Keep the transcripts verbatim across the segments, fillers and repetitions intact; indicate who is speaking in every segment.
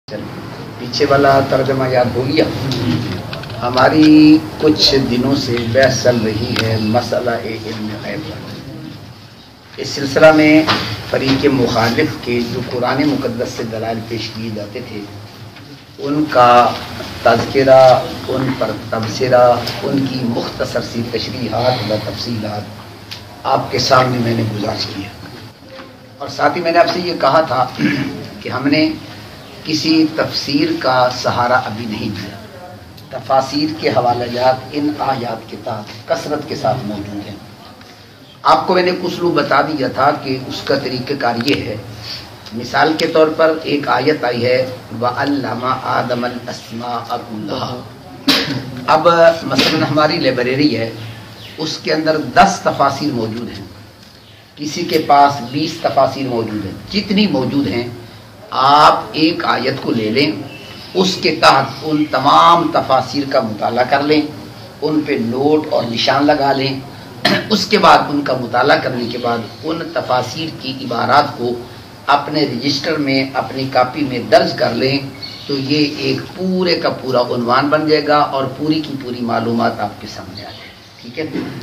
Speaker 1: پیچھے والا ترجمہ یاد ہو گیا. ہماری کچھ دنوں سے بحث چل رہی ہے مسئلہ علم غیب. اس سلسلہ میں فریق مخالف کے جو قرآن مقدس سے دلائل پیش کیے جاتے تھے ان کا تذکرہ، ان پر تبصرہ، ان کی مختصر سی تشریحات و تفصیلات آپ کے سامنے میں نے گزارش کیا. اور ساتھ ہی میں نے آپ سے یہ کہا تھا کہ ہم نے کسی تفسیر کا سہارا ابھی نہیں دیا. تفاسیر کے حوالہ جات ان آیات کے تحت کثرت کے ساتھ موجود ہیں. آپ کو میں نے کچھ لوگ بتا دیا تھا کہ اس کا طریقہ کار یہ ہے. مثال کے طور پر ایک آیت آئی ہے وَعَلَّمَ آدَمَ الْأَسْمَاءَ كُلَّهَا. اب مثلا ہماری لائبریری ہے، اس کے اندر دس تفاسیر موجود ہیں، کسی کے پاس بیس تفاسیر موجود ہیں. جتنی موجود ہیں آپ ایک آیت کو لے لیں، اس کے تحت ان تمام تفاسیر کا مطالعہ کر لیں، ان پہ نوٹ اور نشان لگا لیں. اس کے بعد ان کا مطالعہ کرنے کے بعد ان تفاسیر کی عبارات کو اپنے رجسٹر میں، اپنی کاپی میں درج کر لیں تو یہ ایک پورے کا پورا عنوان بن جائے گا اور پوری کی پوری معلومات آپ کے سامنے آ جائے. ٹھیک ہے.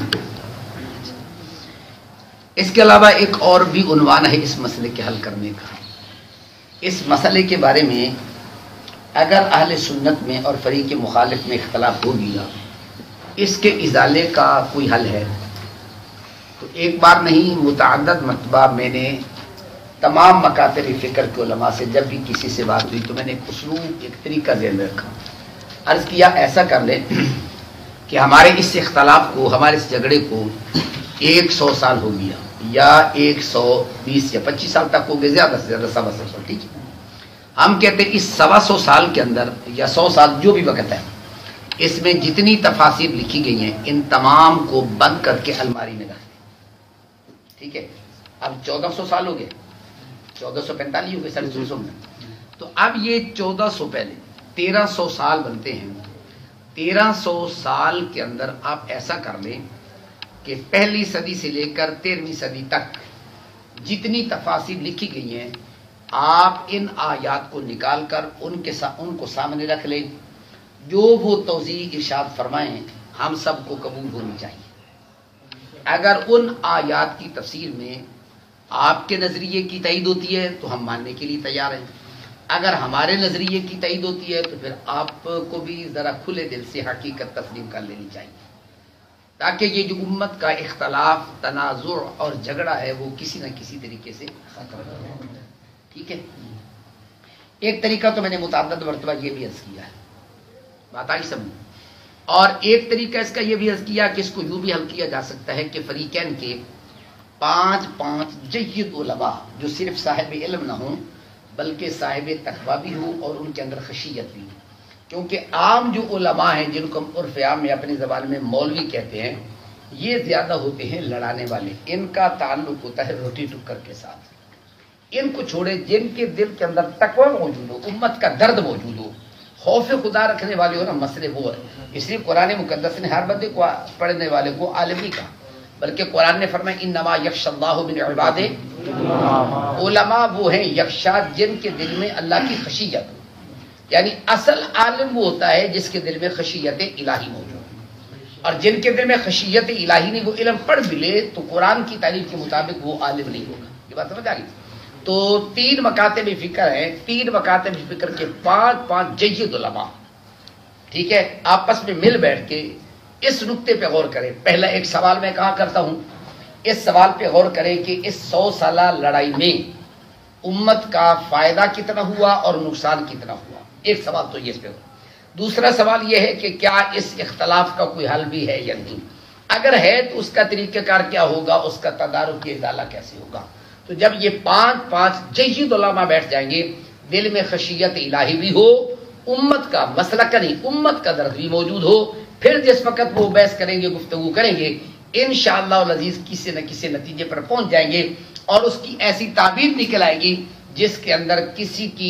Speaker 1: اس کے علاوہ ایک اور بھی عنوان ہے اس مسئلے کے حل کرنے کا. اس مسئلے کے بارے میں اگر اہل سنت میں اور فریق مخالف میں اختلاف ہو گیا، اس کے ازالے کا کوئی حل ہے تو ایک بار نہیں متعدد مرتبہ میں نے تمام مکاتب فکر کے علماء سے جب بھی کسی سے بات ہوئی تو میں نے ایک اسلوب، ایک طریقہ ذہن میں رکھا. عرض کیا ایسا کر لیں کہ ہمارے اس اختلاف کو، ہمارے اس جھگڑے کو ایک سو سال ہو گیا یا ایک سو بیس یا پچیس سال تک ہو گئے، زیادہ سے زیادہ سوا سو سال. ٹھیک ہے. ہم کہتے ہیں اس سوا سو سال کے اندر یا سو سال جو بھی وقت ہے، اس میں جتنی تفاسیر لکھی گئی ہیں ان تمام کو بند کر کے الماری میں رکھ دیں. ٹھیک ہے. اب چودہ سو سال ہو گئے، چودہ سو پینتالیس ہو گئے ساڑھے چھ سو میں. تو اب یہ چودہ سو پہلے تیرہ سو سال بنتے ہیں. تیرہ سو سال کے اندر آپ ایسا کر لیں کہ پہلی صدی سے لے کر تیرہویں صدی تک جتنی تفاسیر لکھی گئی ہیں آپ ان آیات کو نکال کر ان کے سا ان کو سامنے رکھ لیں. جو وہ توضیح ارشاد فرمائیں ہم سب کو قبول ہونی چاہیے. اگر ان آیات کی تفسیر میں آپ کے نظریے کی تائید ہوتی ہے تو ہم ماننے کے لیے تیار ہیں. اگر ہمارے نظریے کی تائید ہوتی ہے تو پھر آپ کو بھی ذرا کھلے دل سے حقیقت تسلیم کر لینی چاہیے، تاکہ یہ جو امت کا اختلاف، تنازع اور جھگڑا ہے وہ کسی نہ کسی طریقے سے ختم ہو جائے. ٹھیک ہے. ایک طریقہ تو میں نے متعدد مرتبہ یہ بھی عرض کیا ہے، بات آئی سمجھ. اور ایک طریقہ اس کا یہ بھی عرض کیا کہ اس کو یوں بھی حل کیا جا سکتا ہے کہ فریقین کے پانچ پانچ جید علماء جو صرف صاحب علم نہ ہوں بلکہ صاحب تقویٰ بھی ہوں اور ان کے اندر خشیت بھی ہو. کیونکہ عام جو علماء ہیں جن کو ہم عرف عام میں اپنی زبان میں مولوی کہتے ہیں، یہ زیادہ ہوتے ہیں لڑانے والے. ان کا تعلق ہوتا ہے روٹی ٹکر کے ساتھ. ان کو چھوڑے جن کے دل کے اندر تقویٰ موجود ہو، امت کا درد موجود ہو، خوف خدا رکھنے والے ہو نا، مسئلے وہ ہے. اس لیے قرآن مقدس نے ہر بندے کو، پڑھنے والے کو عالم نہیں کہا، بلکہ قرآن نے فرمایا انما یخشی اللہ من عبادہ. علماء وہ ہیں یخشا جن کے دل میں اللہ کی خشیت ہو. یعنی اصل عالم وہ ہوتا ہے جس کے دل میں خشیت الہی موجود ہے. اور جن کے دل میں خشیت الہی نہیں، وہ علم پڑھ بھی لے تو قرآن کی تعریف کے مطابق وہ عالم نہیں ہوگا. یہ بات سمجھ آ گئی. تو تین مکاتب فکر ہیں، تین مکاتب فکر کے پانچ پانچ جید علماء، ٹھیک ہے، آپس میں مل بیٹھ کے اس نقطے پہ غور کریں. پہلا ایک سوال میں کہا کرتا ہوں، اس سوال پہ غور کریں کہ اس سو سالہ لڑائی میں امت کا فائدہ کتنا ہوا اور نقصان کتنا ہوا. ایک سوال تو یہ اس پہ ہو. دوسرا سوال یہ ہے کہ کیا اس اختلاف کا کوئی حل بھی ہے یا نہیں. اگر ہے تو اس کا طریقہ کار کیا ہوگا، اس کا تدارک ازالہ کیسے ہوگا. تو جب یہ پانچ پانچ جید علماء بیٹھ جائیں گے، دل میں خشیت الہی بھی ہو، امت کا مسئلہ نہیں، امت کا درد بھی موجود ہو، پھر جس وقت وہ بحث کریں گے، گفتگو کریں گے، انشاءاللہ العزیز کسی نہ کسی نتیجے پر پہنچ جائیں گے اور اس کی ایسی تعبیر نکل آئے گی جس کے اندر کسی کی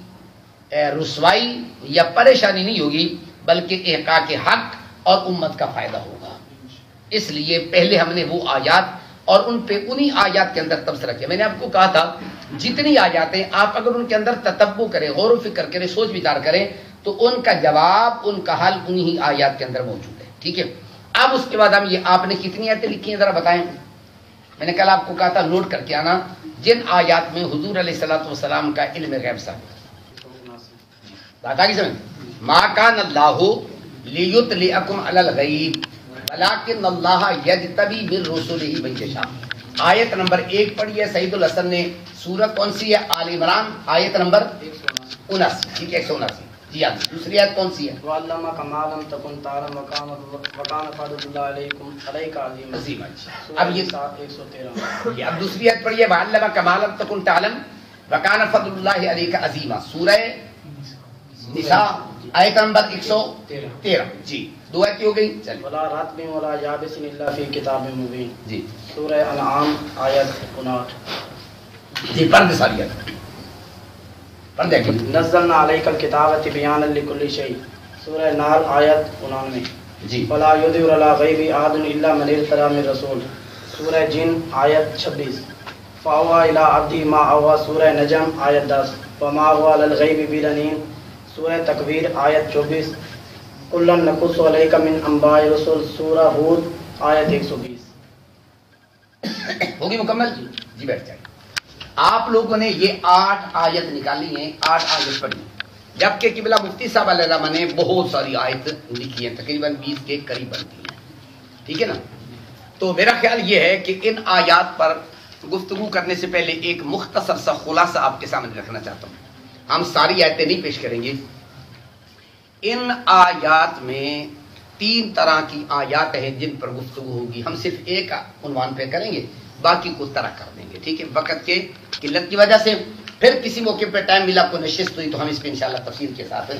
Speaker 1: رسوائی یا پریشانی نہیں ہوگی بلکہ احقاق حق اور امت کا فائدہ ہوگا. اس لیے پہلے ہم نے وہ آیات اور ان پہ انہی آیات کے اندر تبصرہ کیا. میں نے آپ کو کہا تھا جتنی آیاتیں آپ اگر ان کے اندر تتبع کریں، غور و فکر کریں، سوچ وچار کریں، تو ان کا جواب، ان کا حل انہی آیات کے اندر موجود ہے. ٹھیک ہے. اب اس کے بعد ہم یہ آپ نے کتنی آیتیں لکھی ہیں ذرا بتائیں. میں نے کل آپ کو کہا تھا نوٹ کر کے آنا جن آیات میں حضور علیہ الصلوۃ والسلام کا علم غیب ثابت. بات آ گئی سمجھ؟ ما کان اللہ لیطلعکم علی الغیب ولکن اللہ یجتبی من رسلہ من یشاء. آیت نمبر ایک پڑھی ہے سعید الحسن نے. سورت کون سی ہے؟ آل عمران، آیت نمبر اناسی. ٹھیک ہے، ایک سو اناسی. جی ہاں. دوسری آیت کون سی ہے؟
Speaker 2: وَعَلَّمَكَ مَا لَمْ تَكُنْ تَعْلَمُ وَكَانَ فَضْلُ اللَّهِ عَلَيْكُمْ عَلَيْكَ عَظِيمًا.
Speaker 1: اب یہ
Speaker 2: ایک سو تیرہ.
Speaker 1: یہ اب دوسری آیت پڑھی ہے وَعَلَّمَكَ مَا لَمْ تَكُنْ تَعْلَمُ وَكَانَ فَضْلُ اللَّهِ عَلَيْكَ عَظِيمًا. سورہ نساء آیت نمبر ایک سو تیرہ. جی دو آیتیں ہو گئی. چلیے.
Speaker 2: وَلَا رَطْبٍ وَلَا يَابِسٍ إِلَّا فِي كِتَابٍ مُبِينٍ.
Speaker 1: جی
Speaker 2: سورہ انعام آیت اناٹھ.
Speaker 1: جی پڑھ دے ساری آیت پڑھ دے.
Speaker 2: نزلنا علیک الکتاب تبیانا لکل شیء. سورہ نحل آیت انانوے.
Speaker 1: جی
Speaker 2: ولا یظہر علی غیب احد الا من ارتضی من رسول. سورہ جن آیت چھبیس. فاوحی الی عبدہ ما اوحی. سورہ نجم آیت دس. وما هو علی الغیب بضنین. سورہ تکویر آیت چوبیس. کلا نقص علیک من انباء الرسل. سورہ ہود آیت ایک سو بیس.
Speaker 1: ہوگی مکمل. جی بیٹھ جائیں. آپ لوگوں نے یہ آٹھ آیت نکالی ہیں، آٹھ آیت پڑھی، جبکہ قبلہ مفتی صاحب علیہ الرحمہ نے بہت ساری آیت لکھی ہیں، تقریباً بیس کے قریب بنتی ہیں. ٹھیک ہے نا. تو میرا خیال یہ ہے کہ ان آیات پر گفتگو کرنے سے پہلے ایک مختصر سا خلاصہ آپ کے سامنے رکھنا چاہتا ہوں. ہم ساری آیتیں نہیں پیش کریں گے. ان آیات میں تین طرح کی آیات ہیں جن پر گفتگو ہوگی. ہم صرف ایک عنوان پہ کریں گے، باقی کو طرح کر دیں گے. ٹھیک ہے، وقت کے قلت کی وجہ سے. پھر کسی موقع پہ ٹائم ملا کو نشست ہوئی تو ہم اس پہ انشاءاللہ تفصیل کے ساتھ،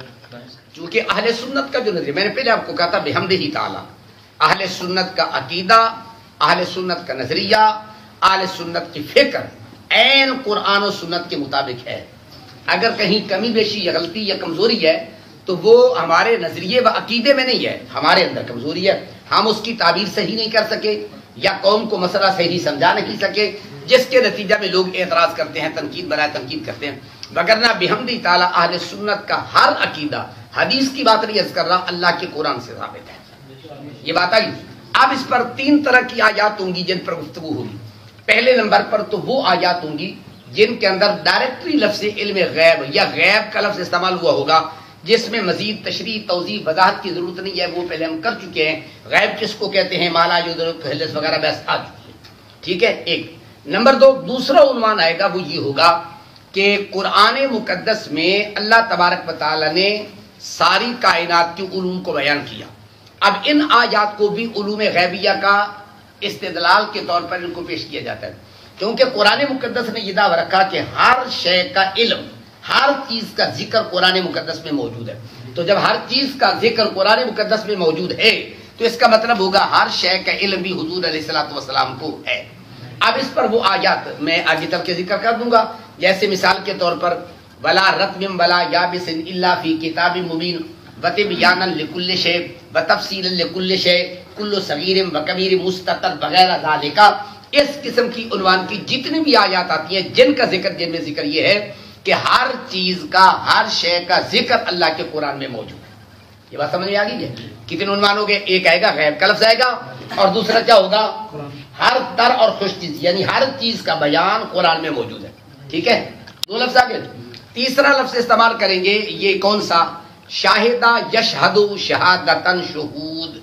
Speaker 1: چونکہ اہل سنت کا جو نظریہ، میں نے پہلے آپ کو کہا تھا بحمدہ تعالی، اہل سنت کا عقیدہ، اہل سنت کا نظریہ، اہل سنت کی فکر عین قرآن و سنت کے مطابق ہے. اگر کہیں کمی بیشی یا غلطی یا کمزوری ہے تو وہ ہمارے نظریے و عقیدے میں نہیں ہے، ہمارے اندر کمزوری ہے. ہم اس کی تعبیر صحیح نہیں کر سکے یا قوم کو مسئلہ صحیح سمجھا نہیں سکے، جس کے نتیجہ میں لوگ اعتراض کرتے ہیں، تنقید برائے تنقید کرتے ہیں. وگرنہ بحمدہ تعالی اہل سنت کا ہر عقیدہ، حدیث کی بات نہیں عرض کر رہا، اللہ کے قرآن سے ثابت ہے. یہ بات آئی. اب اس پر تین طرح کی آیات ہوں گی جن پر گفتگو ہوگی. پہلے نمبر پر تو وہ آیات ہوں گی جن کے اندر ڈائریکٹری لفظ علم غیب یا غیب کا لفظ استعمال ہوا ہوگا، جس میں مزید تشریح، توضیح، وضاحت کی ضرورت نہیں ہے، وہ پہلے ہم کر چکے ہیں. غیب کس کو کہتے ہیں، مالا یدرک حدث وغیرہ بحث آ چکی ہے. ٹھیک ہے. ایک نمبر دو، دوسرا عنوان آئے گا، وہ یہ ہوگا کہ قرآن مقدس میں اللہ تبارک و تعالی نے ساری کائنات کے علوم کو بیان کیا. اب ان آیات کو بھی علوم غیبیہ کا استدلال کے طور پر ان کو پیش کیا جاتا ہے، کیونکہ قرآن مقدس نے یہ دعویٰ رکھا کہ ہر شے کا علم، ہر چیز کا ذکر قرآن مقدس میں موجود ہے. تو جب ہر چیز کا ذکر قرآن مقدس میں موجود ہے تو اس کا مطلب ہوگا ہر شے کا علم بھی حضور علیہ الصلوۃ والسلام کو ہے. اب اس پر وہ آیات میں آگے چل کے ذکر کر دوں گا. جیسے مثال کے طور پر ولا رطب ولا یابس الا فی کتاب مبین وتبیانا لکل شیء وتفصیلا لکل شیء کل صغیر وکبیر مستطر وغیرہ ذالک. اس قسم کی عنوان کی جتنی بھی آیات آتی ہیں جن کا ذکر، جن میں ذکر یہ ہے کہ ہر چیز کا، ہر شے کا ذکر اللہ کے قرآن میں موجود ہے. یہ بات سمجھ میں آ گئی ہے. کتنے عنوان ہو گئے؟ ایک آئے گا غیب کا لفظ آئے گا، اور دوسرا کیا ہوگا؟ ہر تر اور خوش چیز، یعنی ہر چیز کا بیان قرآن میں موجود ہے. ٹھیک ہے. دو لفظ آگے. تیسرا لفظ استعمال کریں گے، یہ کون سا؟ شاہدہ یشہد شہادتن شہود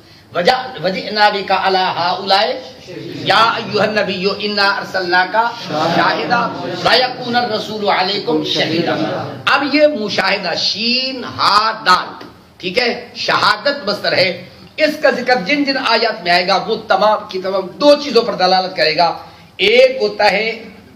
Speaker 1: وجئنا بک علی ہؤلاء یا ایھا النبی انا ارسلناک شاہدا ویکون الرسول علیکم شہیدا. اب یہ مشاہدہ، شین ہا دال، ٹھیک ہے، شہادت مصدر ہے. اس کا ذکر جن جن آیات میں آئے گا وہ تمام کی تمام دو چیزوں پر دلالت کرے گا. ایک ہوتا ہے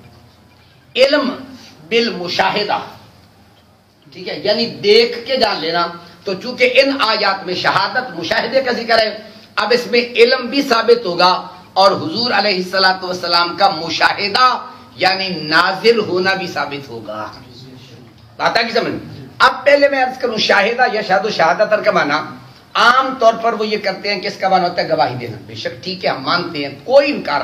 Speaker 1: علم بالمشاہدہ، ٹھیک ہے، یعنی دیکھ کے جان لینا. تو چونکہ ان آیات میں شہادت، مشاہدے کا ذکر ہے، اب اس میں علم بھی ثابت ہوگا اور حضور علیہ الصلوۃ والسلام کا مشاہدہ یعنی ناظر ہونا بھی ثابت ہوگا. بات آگے سمجھ. اب پہلے میں عرض کروں، شاہدہ یا شہادت شہادت کا معنی عام طور پر وہ یہ کرتے ہیں کہ اس کا معنی ہوتا ہے گواہی دینا. بے شک ٹھیک ہے، ہم مانتے ہیں، کوئی انکار نہیں ہے،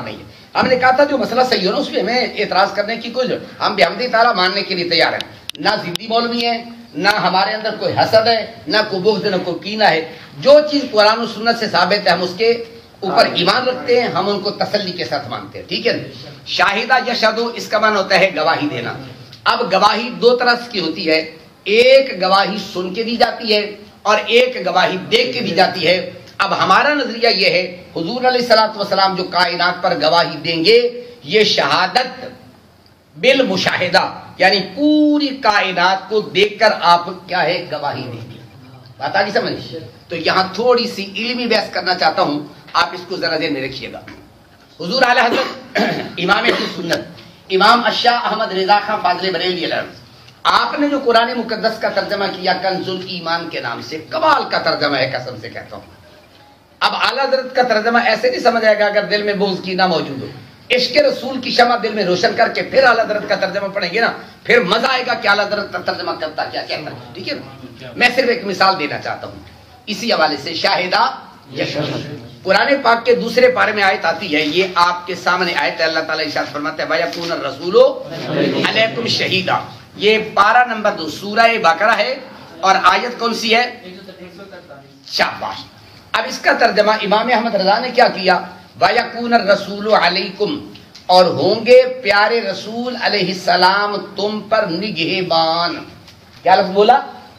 Speaker 1: ہم نے کہا تھا جو مسئلہ صحیح ہو نا اس پہ ہمیں اعتراض کرنے کی کوئی ضرورت، ہم بحمدہ تعالیٰ ماننے کے لیے تیار ہیں، نہ ضدی مولوی ہیں، نہ ہمارے اندر کوئی حسد ہے، نہ کوئی بغض، نہ کوئی کینہ ہے، جو چیز قرآن و سنت سے ثابت ہے ہم اس کے اوپر ایمان رکھتے ہیں، ہم ان کو تسلی کے ساتھ مانتے ہیں، ٹھیک ہے نا؟ شاہدہ یشہدو اس کا معنی ہوتا ہے گواہی دینا۔ اب گواہی دو طرح کی ہوتی ہے، ایک گواہی سن کے دی جاتی ہے اور ایک گواہی دیکھ کے دی جاتی ہے۔ اب ہمارا نظریہ یہ ہے حضور علیہ الصلوۃ والسلام جو کائنات پر گواہی دیں گے یہ شہادت بالمشاہدہ، یعنی پوری کائنات کو دیکھ کر آپ کیا ہے گواہی دیں گے۔ بات آگے سمجھ؟ تو یہاں تھوڑی سی علمی بحث کرنا چاہتا ہوں، آپ اس کو ذرا ذہن میں رکھیے گا۔ حضور اعلی حضرت امام اہل سنت امام الشاہ احمد رضا خان فاضل بریلوی علیہ آپ نے جو قرآن مقدس کا ترجمہ کیا کنز الایمان کے نام سے، کمال کا ترجمہ ہے، قسم سے کہتا ہوں۔ اب اعلیٰ حضرت کا ترجمہ ایسے نہیں سمجھ آئے گا اگر دل میں بغض کینہ موجود ہو، عشق رسول کی شمع دل میں روشن کر کے پھر اعلیٰ حضرت کا ترجمہ پڑھیں گے نا، پھر مزہ آئے گا کہ اعلیٰ حضرت کا ترجمہ کرتا کیا کہتا ہے، ٹھیک ہے نا؟ میں صرف ایک مثال دینا چاہتا ہوں اسی حوالے سے۔ شاہدہ یشہد قرآن پاک کے دوسرے پارے میں آیت آتی ہے، یہ آپ کے سامنے آیت ہے، اللہ تعالیٰ ارشاد فرماتا ہے وَيَكُونَ الرَّسُولُ عَلَيْكُمْ شَهِيدًا، یہ پارہ نمبر دو سورہ بقرہ ہے اور آیت کون سی ہے؟ شاباش۔ اب اس کا ترجمہ امام احمد رضا نے کیا کیا، وَيَكُونَ الرَّسُولُ عَلَيْكُمْ، اور ہوں گے پیارے رسول علیہ السلام تم پر نگہبان۔ کیا لفظ بولا؟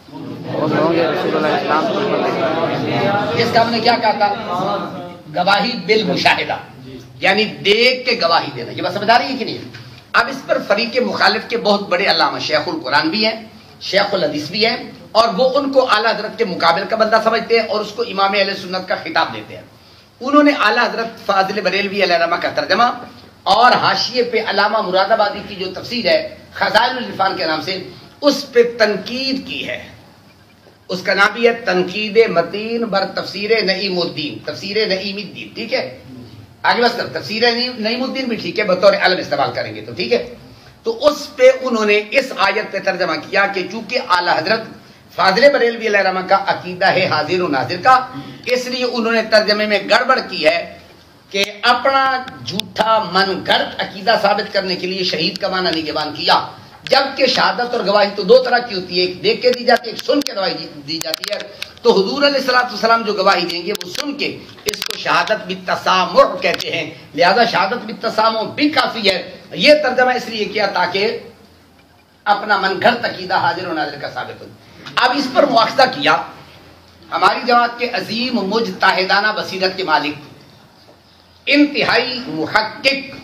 Speaker 1: اس کا ہم نے کیا کہا تھا؟ گواہی بالمشاہدہ، یعنی دیکھ کے گواہی دینا۔ یہ بات سمجھ آ رہی ہے کہ نہیں؟ اب اس پر فریق مخالف کے بہت بڑے علامہ شیخ القرآن بھی ہیں، شیخ الحدیث بھی ہیں، اور وہ ان کو اعلیٰ حضرت کے مقابل کا بندہ سمجھتے ہیں اور اس کو امام اہل سنت کا خطاب دیتے ہیں۔ انہوں نے اعلیٰ حضرت فاضل بریلوی علیہ الرحمہ کا ترجمہ اور حاشیے پہ علامہ مراد آبادی کی جو تفسیر ہے خزائن العرفان کے نام سے، اس پہ تنقید کی ہے۔ اس کا نام بھی ہے تنقید متین بر تفسیر نعیم الدین، تفسیر نعیم الدین، ٹھیک ہے؟ آگے بس تفسیر نعیم الدین بھی ٹھیک ہے، بطور علم استعمال کریں گے تو ٹھیک ہے۔ تو اس پہ انہوں نے اس آیت پہ ترجمہ کیا کہ چونکہ اعلیٰ حضرت فاضل بریلوی علیہ الرحمہ کا عقیدہ ہے حاضر و ناظر کا، اس لیے انہوں نے ترجمے میں گڑبڑ کی ہے کہ اپنا جھوٹا من گھڑت عقیدہ ثابت کرنے کے لیے شہید کا معنی نگہبان کیا، جبکہ شہادت اور گواہی تو دو طرح کی ہوتی ہے، ایک دیکھ کے دی جاتی ہے، ایک سن کے گواہی دی جاتی ہے۔ تو حضور علیہ الصلوۃ والسلام جو گواہی دیں گے وہ سن کے، اس کو شہادت بالتسامع کہتے ہیں، لہذا شہادت بالتسامع بھی کافی ہے۔ یہ ترجمہ اس لیے کیا تاکہ اپنا من گھڑت عقیدہ حاضر و ناظر کا ثابت ہو۔ اب اس پر مواخذہ کیا ہماری جماعت کے عظیم مجتہدانہ بصیرت کے مالک، انتہائی محقق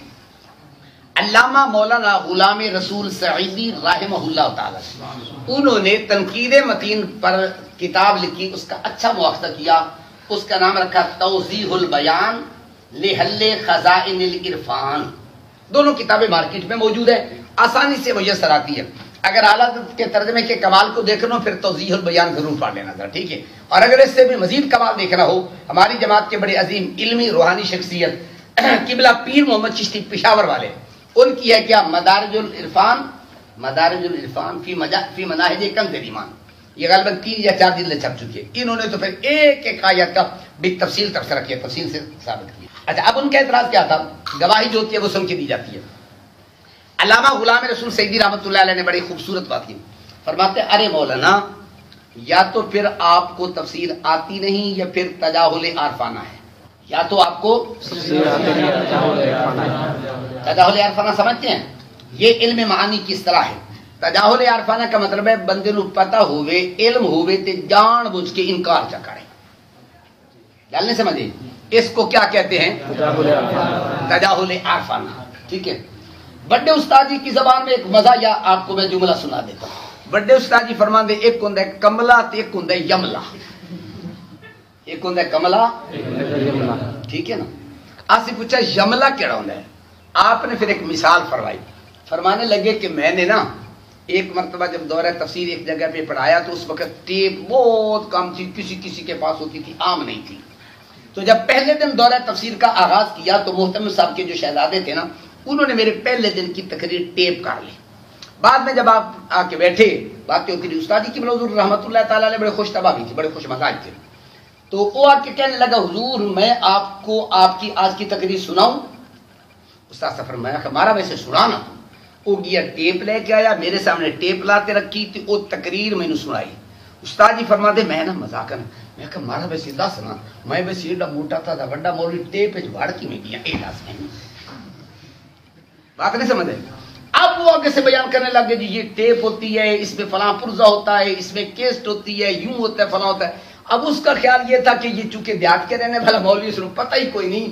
Speaker 1: علامہ مولانا غلام رسول سعیدی رحمہ اللہ تعالی، انہوں نے تنقید متین پر کتاب لکھی، اس کا اچھا مواخذہ کیا، اس کا نام رکھا توضیح البیان لحل خزائن العرفان۔ دونوں کتابیں مارکیٹ میں موجود ہیں، آسانی سے میسر آتی ہے۔ اگر اعلیٰ کے ترجمے کے کمال کو دیکھنا ہو پھر توضیح البیان ضرور پڑھ لینا ذرا، ٹھیک ہے؟ اور اگر اس سے بھی مزید کمال دیکھنا ہو، ہماری جماعت کے بڑے عظیم علمی روحانی شخصیت قبلہ پیر محمد چشتی پشاور والے، ان کی ہے کیا مدارج العرفان، مدارج العرفان فی مجا فی مناہج کنز الایمان، یہ غالباً تین یا چار دن چھپ چکی ہے۔ انہوں نے تو پھر ایک ایک آیت کا بھی تفصیل تبصرہ کیا، تفصیل سے ثابت کیا۔ اچھا اب ان کا اعتراض کیا تھا؟ گواہی جو ہوتی ہے وہ سن کے دی جاتی ہے۔ علامہ غلام رسول سعیدی رحمۃ اللہ علیہ نے بڑی خوبصورت بات کی، فرماتے ارے مولانا یا تو پھر آپ کو تفسیر آتی نہیں یا پھر تجاہل عارفانہ ہے، یا تو آپ کو تجاہل عارفانہ سمجھتے ہیں، یہ علم معانی کی اصطلاح ہے۔ تجاہل عارفانہ کا مطلب ہے بندے نو پتہ ہوئے، علم ہوئے تے جان بوجھ کے انکار چا کرے، گل نہیں سمجھے؟ اس کو کیا کہتے ہیں؟ تجاہل عارفانہ، ٹھیک ہے؟ بڑے استاد جی کی زبان میں ایک مزہ یا آپ کو میں جملہ سنا دیتا ہوں۔ بڑے استاد جی فرماندے ایک ہوندا ہے کملا تے ایک ہوندا ہے یملا، ایک ہوندا ہے کملا، ٹھیک ہے نا؟ آسی پوچھا یملا کیڑا ہوندا ہے؟ آپ نے پھر ایک مثال فرمائی، فرمانے لگے کہ میں نے نا ایک مرتبہ جب دورہ تفسیر ایک جگہ پہ پڑھایا تو اس وقت ٹیپ بہت کم تھی، کسی کسی کے پاس ہوتی تھی، عام نہیں تھی۔ تو جب پہلے دن دورہ تفسیر کا آغاز کیا تو محتمم صاحب کے جو شہزادے تھے نا، انہوں نے میرے پہلے دن کی تقریر ٹیپ کر لی۔ بعد میں جب آپ آ کے بیٹھے باتیں ہوتی رہی، استاد جی کی حضور رحمۃ اللہ تعالیٰ علیہ بڑے خوش طبع بھی تھے، بڑے خوش مزاج تھے، تو وہ آ کے کہنے لگا حضور میں آپ کو آپ کی آج کی تقریر سناؤں؟ استاد سے فرمایا کہ ہمارا ویسے سنانا وہ گیا ٹیپ لے کے آیا میرے سامنے ٹیپ لاتے رکھی تھی وہ تقریر میں نے سنائی استاد جی فرماتے میں نا مذاق کرنا میں کہ ہمارا ویسے دس نا میں ویسے ایڈا موٹا تھا بڑا مولوی ٹیپ بھاڑ کی میں گیا اے دس میں بات نہیں سمجھ آئی اب وہ آگے سے بیان کرنے لگے جی یہ ٹیپ ہوتی ہے اس میں فلاں پرزہ ہوتا ہے اس میں کیسٹ ہوتی ہے یوں ہوتا ہے فلاں ہوتا ہے اب اس کا خیال یہ تھا کہ یہ چونکہ دیہات کے رہنے والا مولوی اس کو پتہ ہی کوئی نہیں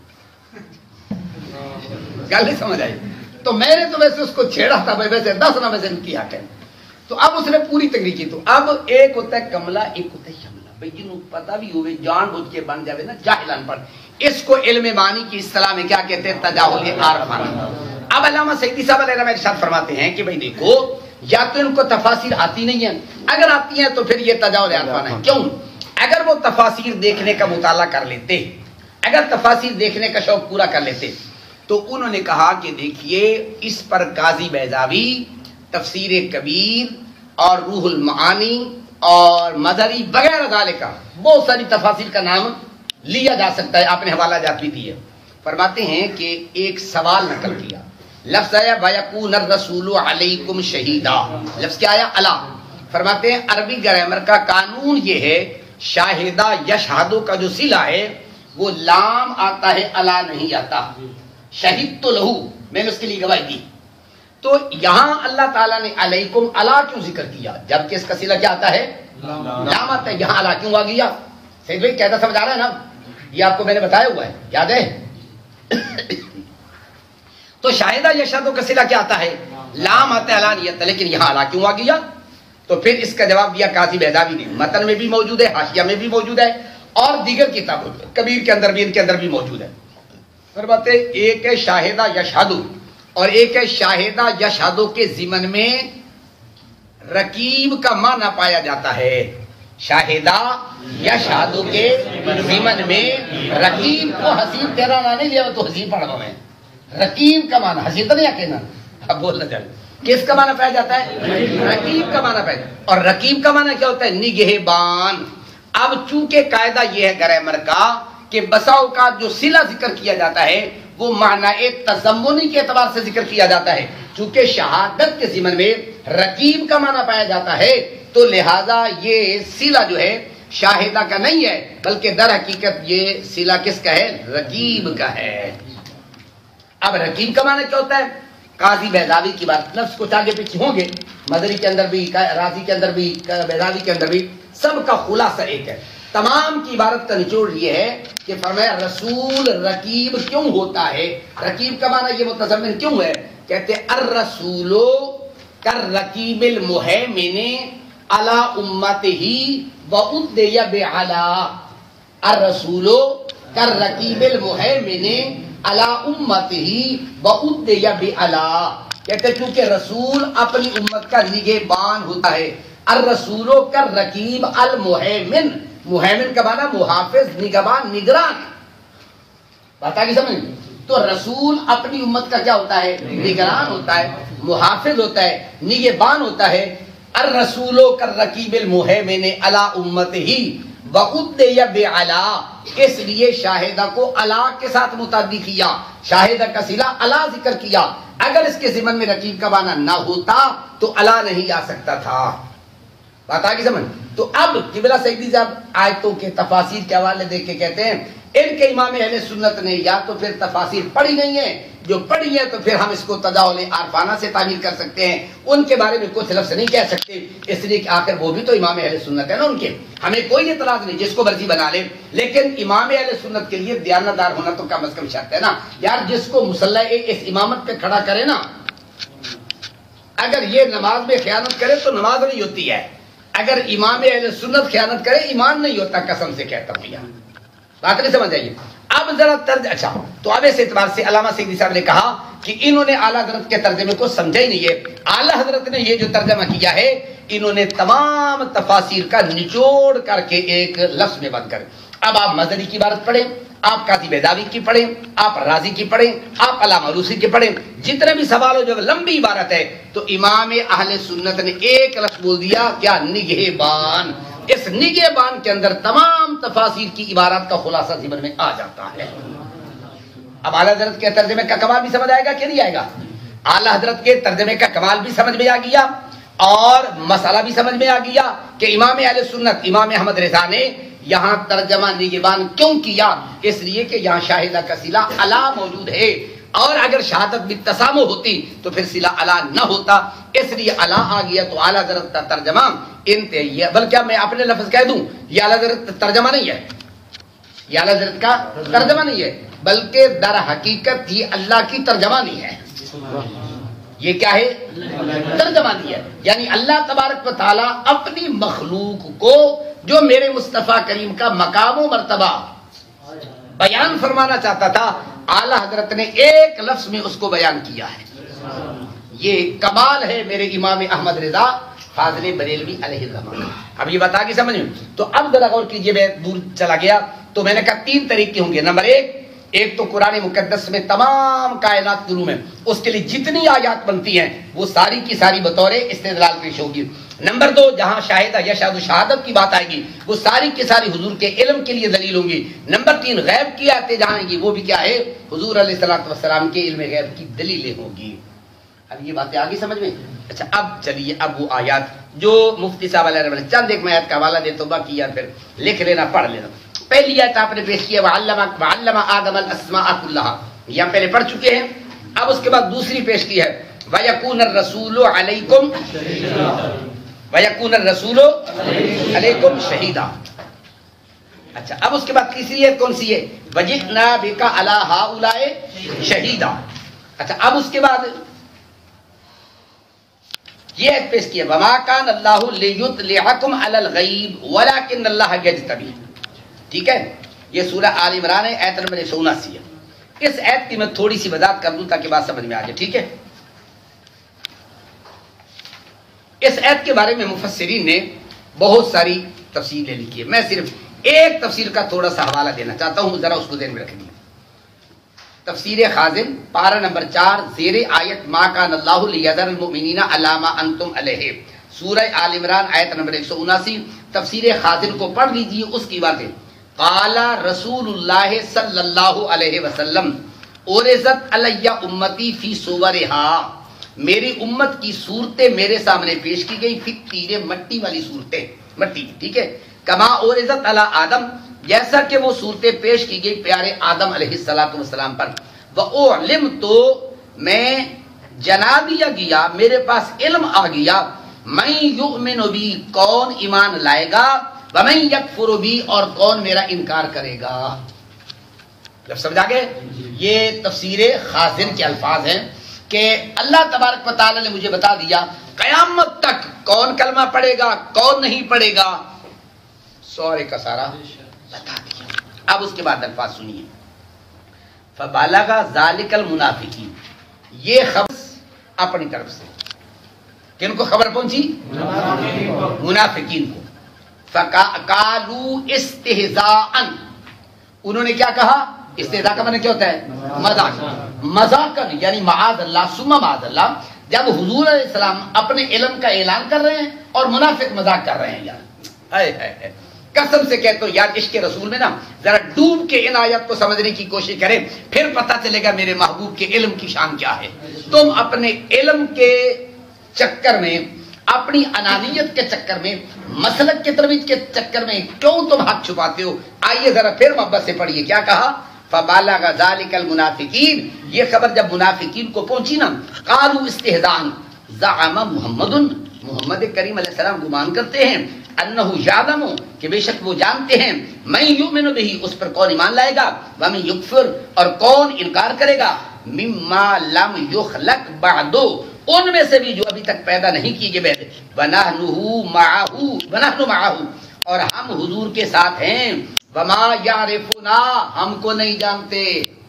Speaker 1: گل نہیں سمجھ آئی تو میں نے تو ویسے اس کو چھیڑا تھا بھائی ویسے دس نہ ویسے کی حق ہے تو اب اس نے پوری تقریر کی تو اب ایک ہوتا ہے کملا ایک ہوتا ہے شملہ بھائی جنہوں پتہ بھی ہوئے جان بوجھ کے بن جاوے نا جاہلان پر اس کو علم معنی کی اصطلاح میں کیا کہتے ہیں تجاہل عارفانہ اب علامہ سعیدی صاحب علیہ رحمۃ ارشاد فرماتے ہیں کہ بھائی دیکھو یا تو ان کو تفاسیر آتی نہیں ہیں اگر آتی ہیں تو پھر یہ تجاہل عارفانہ ہے کیوں اگر وہ تفاسیر دیکھنے کا مطالعہ کر لیتے اگر تفاسیر دیکھنے کا شوق پورا کر لیتے تو انہوں نے کہا کہ دیکھیے اس پر قاضی بیضاوی تفسیر کبیر اور روح المعانی اور مظہری وغیرہ ذالک بہت ساری تفاسیر کا نام لیا جا سکتا ہے آپ نے حوالہ جات بھی دی ہے فرماتے ہیں کہ ایک سوال نقل کیا لفظ آیا وَيَكُونَ الرَّسُولُ عَلَيْكُمْ شَهِيدًا لفظ کیا آیا الا فرماتے ہیں عربی گرامر کا قانون یہ ہے شاہدہ یشہدو کا جو صلہ ہے وہ لام آتا ہے الا نہیں آتا شہید تو لہو میں نے اس کے لیے گواہی دی تو یہاں اللہ تعالیٰ نے علیکم الا کیوں ذکر کیا جبکہ اس کا صلہ کیا آتا ہے لام آتا ہے یہاں الا کیوں آ گیا سید بھائی کہتا سمجھ آ رہا ہے نا یہ آپ کو میں نے بتایا ہوا ہے یاد ہے تو شاہدہ یشہدو کا صلہ کیا آتا ہے لام آتا ہے الا نہیں آتا لیکن یہاں الا کیوں آ گیا تو پھر اس کا جواب دیا قاضی بیضاوی نے متن میں بھی موجود ہے حاشیہ میں بھی موجود ہے اور دیگر کتابوں کبیر کے اندر بھی ان کے اندر بھی موجود ہے فرماتے ایک ہے شاہدہ یشہدو اور ایک ہے شاہدہ یشہدو کے ضمن میں رقیب کا معنی پایا جاتا ہے شاہدہ یشہدو کے ضمن میں رقیب کو حسیب تیرا نہ نہیں لیا تو حسیب پڑھا میں رقیب کا معنی حسیب تو نہیں کہنا اب بولنا چاہیے کس کا معنی پایا جاتا ہے رقیب کا معنی پایا اور رقیب کا معنی کیا ہوتا ہے نگہبان اب چونکہ قاعدہ یہ ہے گرامر کا کہ بسا اوقات جو صلہ ذکر کیا جاتا ہے وہ معنی تضمنی کے اعتبار سے ذکر کیا جاتا ہے چونکہ شہادت کے ضمن میں رقیب کا معنی پایا جاتا ہے تو لہذا یہ صلہ جو ہے شاہدہ کا نہیں ہے بلکہ در حقیقت یہ صلہ کس کا ہے رقیب کا ہے اب رقیب کا معنی کیا ہوتا ہے قاضی بیضاوی کی بات لفظ کچھ آگے پیچھے ہوں گے مدری کے اندر بھی راضی کے اندر بھی بیضاوی کے اندر بھی سب کا خلاصہ ایک ہے تمام کی عبارت کا نچوڑ یہ ہے کہ فرمایا رسول رقیب کیوں ہوتا ہے رقیب کا معنی یہ متضمن کیوں ہے کہتے الرسول کالرقیب المہیمن علی امتہ وادعی بعلا الرسول کالرقیب المہیمن علی امتہ وادعی بعلا کہتے کیونکہ رسول اپنی امت کا نگہبان ہوتا ہے الرسول کالرقیب المہیمن محیمن کا معنی محافظ نگہبان نگران بات آگے سمجھ تو رسول اپنی امت کا کیا ہوتا ہے نگران ہوتا ہے محافظ ہوتا ہے نگہبان ہوتا ہے الرسول کالرقیب المہیمن علی امتہ وادعی بعلا اس لیے شاہدہ کو الا کے ساتھ متعدی کیا شاہدہ کا صلہ الا ذکر کیا اگر اس کے ضمن میں رقیب کا معنی نہ ہوتا تو الا نہیں آ سکتا تھا بات آگے سمجھ تو اب قبلہ سعیدی صاحب آیتوں کے تفاسیر کے حوالے دیکھ کے کہتے ہیں ان کے امام اہل سنت نے یا تو پھر تفاسیر پڑھی نہیں ہے جو پڑھی ہے تو پھر ہم اس کو تجاہل عارفانہ سے تعبیر کر سکتے ہیں ان کے بارے میں کچھ لفظ نہیں کہہ سکتے اس لیے کہ آخر وہ بھی تو امام اہل سنت ہے نا ان کے ہمیں کوئی اعتراض نہیں جس کو مرضی بنا لے لیکن امام اہل سنت کے لیے دیانتدار ہونا تو کم از کم شرط ہے نا یار جس کو مصلی اس امامت پہ کھڑا کرے نا اگر یہ نماز میں خیانت کرے تو نماز نہیں ہوتی ہے اگر امام اہل سنت خیانت کرے ایمان نہیں ہوتا قسم سے کہتا ہوں یار بات نہیں سمجھ آئیے اب ذرا طرز اچھا تو اب اس اعتبار سے علامہ سعیدی صاحب نے کہا کہ انہوں نے اعلیٰ حضرت کے ترجمے کو سمجھا ہی نہیں ہے اعلیٰ حضرت نے یہ جو ترجمہ کیا ہے انہوں نے تمام تفاسیر کا نچوڑ کر کے ایک لفظ میں بند کر اب آپ مظہری کی عبارت پڑھیں آپ قاضی بیضاوی کی پڑھیں آپ رازی کی پڑھیں آپ علامہ روسی کی پڑھیں جتنے بھی سوال ہو جو لمبی عبارت ہے تو امام اہل سنت نے ایک لفظ بول دیا کیا نگہبان اس نگہبان کے اندر تمام تفاسیر کی عبارات کا خلاصہ ضمن میں آ جاتا ہے اب اعلیٰ حضرت کے ترجمے کا کمال بھی سمجھ آئے گا کہ نہیں آئے گا؟ اعلیٰ حضرت کے ترجمے کا کمال بھی سمجھ میں آ گیا اور مسئلہ بھی سمجھ میں آ گیا کہ امام اہل سنت امام احمد رضا نے یہاں ترجمہ نگہبان کیوں کیا؟ اس لیے کہ یہاں شاہدہ کا صلہ الا موجود ہے، اور اگر شہادت بھی تسامو ہوتی تو پھر صلہ الا نہ ہوتا، اس لیے الا آ گیا تو اعلیٰ حضرت کا ترجمہ انتہائی ہے۔ بلکہ میں اپنے لفظ کہہ دوں یہ اعلیٰ حضرت کا ترجمہ نہیں ہے، یہ اعلیٰ حضرت کا ترجمہ نہیں ہے، بلکہ در حقیقت یہ اللہ کی ترجمانی ہے۔ یہ کیا ہے؟ ترجمانی ہے، یعنی اللہ تبارک و تعالی اپنی مخلوق کو جو میرے مصطفیٰ کریم کا مقام و مرتبہ بیان فرمانا چاہتا تھا، اعلیٰ حضرت نے ایک لفظ میں اس کو بیان کیا ہے۔ یہ کمال ہے میرے امام احمد رضا فاضل بریلوی علیہ الرحمہ۔ اب یہ بتا کے سمجھ میں، تو اب ذرا غور کیجئے، میں دور چلا گیا تو میں نے کہا تین طریقے ہوں گے۔ نمبر ایک ایک تو قرآن مقدس میں تمام کائنات کے علوم ہے، اس کے لیے جتنی آیات بنتی ہیں وہ ساری کی ساری بطور استدلال پیش ہوگی۔ نمبر دو جہاں شاہدہ یشہد شہادت کی بات آئے گی وہ ساری کی ساری حضور کے علم کے لیے دلیل ہوں گی۔ نمبر تین غیب کی آیتیں جہاں آئیں گی وہ بھی کیا ہے؟ حضور علیہ الصلوۃ والسلام کے علم غیب کی دلیلیں ہوں گی۔ اب یہ باتیں آگے سمجھ میں؟ اچھا اب چلیے اب وہ آیات جو مفتی صاحب علیہ رحمۃ چند ایک میں آیت کا حوالہ دیتا ہوں، باقی یار پھر لکھ لینا پڑھ لینا۔ پہلی آیت آپ نے پیش کی ہے وَعَلَّمَ وَعَلَّمَ آدَمَ الْأَسْمَاءَ كُلَّهَا، یہ ہم پہلے پڑھ چکے ہیں۔ اب اس کے بعد دوسری پیش کی ہے وَيَكُونَ الرَّسُولُ عَلَيْكُمْ وَيَكُونَ الرَّسُولُ عَلَيْكُمْ شَهِيدًا۔ اچھا اب اس کے بعد تیسری آیت کون سی ہے؟ وَجِئْنَا بِكَ عَلَىٰ هَٰؤُلَاءِ شَهِيدًا۔ اچھا اب اس کے بعد یہ ایک پیش کیا وما کان اللہ لیطلعکم علی الغیب ولکن اللہ یجتبی۔ ٹھیک ہے، یہ سورہ آل عمران ہے، آیت نمبر ایک سو اناسی ہے۔ اس آیت کی میں تھوڑی سی وضاحت کر دوں تاکہ بات سمجھ میں آ جائے۔ ٹھیک ہے، اس آیت کے بارے میں مفسرین نے بہت ساری تفسیریں لکھی ہے، میں صرف ایک تفسیر کا تھوڑا سا حوالہ دینا چاہتا ہوں، ذرا اس کو ذہن میں رکھیں۔ تفسیر خازن پارہ نمبر چار زیر آیت ما کان اللہ لیذر المؤمنین علی ما انتم علیہ، سورہ آل عمران آیت نمبر ایک سو اناسی۔ تفسیر خازن کو پڑھ لیجئے، اس کی باتیں قال رسول اللہ صلی اللہ علیہ وسلم اورزت علی امتی فی صورہا، میری امت کی صورتیں میرے سامنے پیش کی گئی، فی تیرے مٹی والی صورتیں، مٹی، ٹھیک ہے، کما اورزت علی آدم، جیسا کہ وہ صورتیں پیش کی گئی پیارے آدم علیہ الصلوۃ والسلام پر۔ وَأُعْلِمْتُ، میں جنا دیا گیا، میرے پاس علم آ گیا، مَن يُؤْمِنُ بِی، کون ایمان لائے گا، وَمَن يَکْفُرُ بِی، اور کون میرا انکار کرے گا۔ جب سمجھا گئے؟ یہ تفسیر خازن کے الفاظ ہیں کہ اللہ تبارک و تعالی نے مجھے بتا دیا قیامت تک کون کلمہ پڑھے گا کون نہیں پڑھے گا، سورے کا سارا بتا دیا۔ اب اس کے بعد الفاظ سنیے فَبَلَغَ ذَلِكَ الْمُنَافِقِينَ، یہ خبر اپنی طرف سے کن کو خبر پہنچی؟ منافقین کو۔ فَقَالُوا اسْتِهْزَاءً، انہوں نے کیا کہا؟ استہزاء کا معنی کیا ہوتا ہے؟ مذاق، مذاق یعنی معاذ اللہ ثم معاذ اللہ، جب حضور علیہ السلام اپنے علم کا اعلان کر رہے ہیں اور منافق مذاق کر رہے ہیں۔ یار اے اے اے قسم سے کہتا ہوں یار، عشق رسول میں نا ذرا ڈوب کے ان آیات کو سمجھنے کی کوشش کریں، پھر پتہ چلے گا میرے محبوب کے علم کی شان کیا ہے۔ تم اپنے علم کے چکر میں، اپنی انانیت کے چکر میں، مسلک کے ترویج کے چکر میں کیوں تم حق چھپاتے ہو؟ آئیے ذرا پھر محبت سے پڑھیے کیا کہا؟ فَبَلَغَ ذَلِكَ الْمُنَافِقِينَ، یہ خبر جب منافقین کو پہنچی نا، قالوا استہزاءً، زعم محمد، محمد کریم علیہ السلام گمان کرتے ہیں، انہ یعلم، کہ بے شک وہ جانتے ہیں، من یؤمن بہ، اس پر کون ایمان لائے گا، ومن یکفر، اور کون انکار کرے گا، مما لم یخلق بعد، ان میں سے بھی جو ابھی تک پیدا نہیں کیے گئے، ونحن معہ، ونحن معہ، اور ہم حضور کے ساتھ ہیں، وما یعرفنا، ہم کو نہیں جانتے۔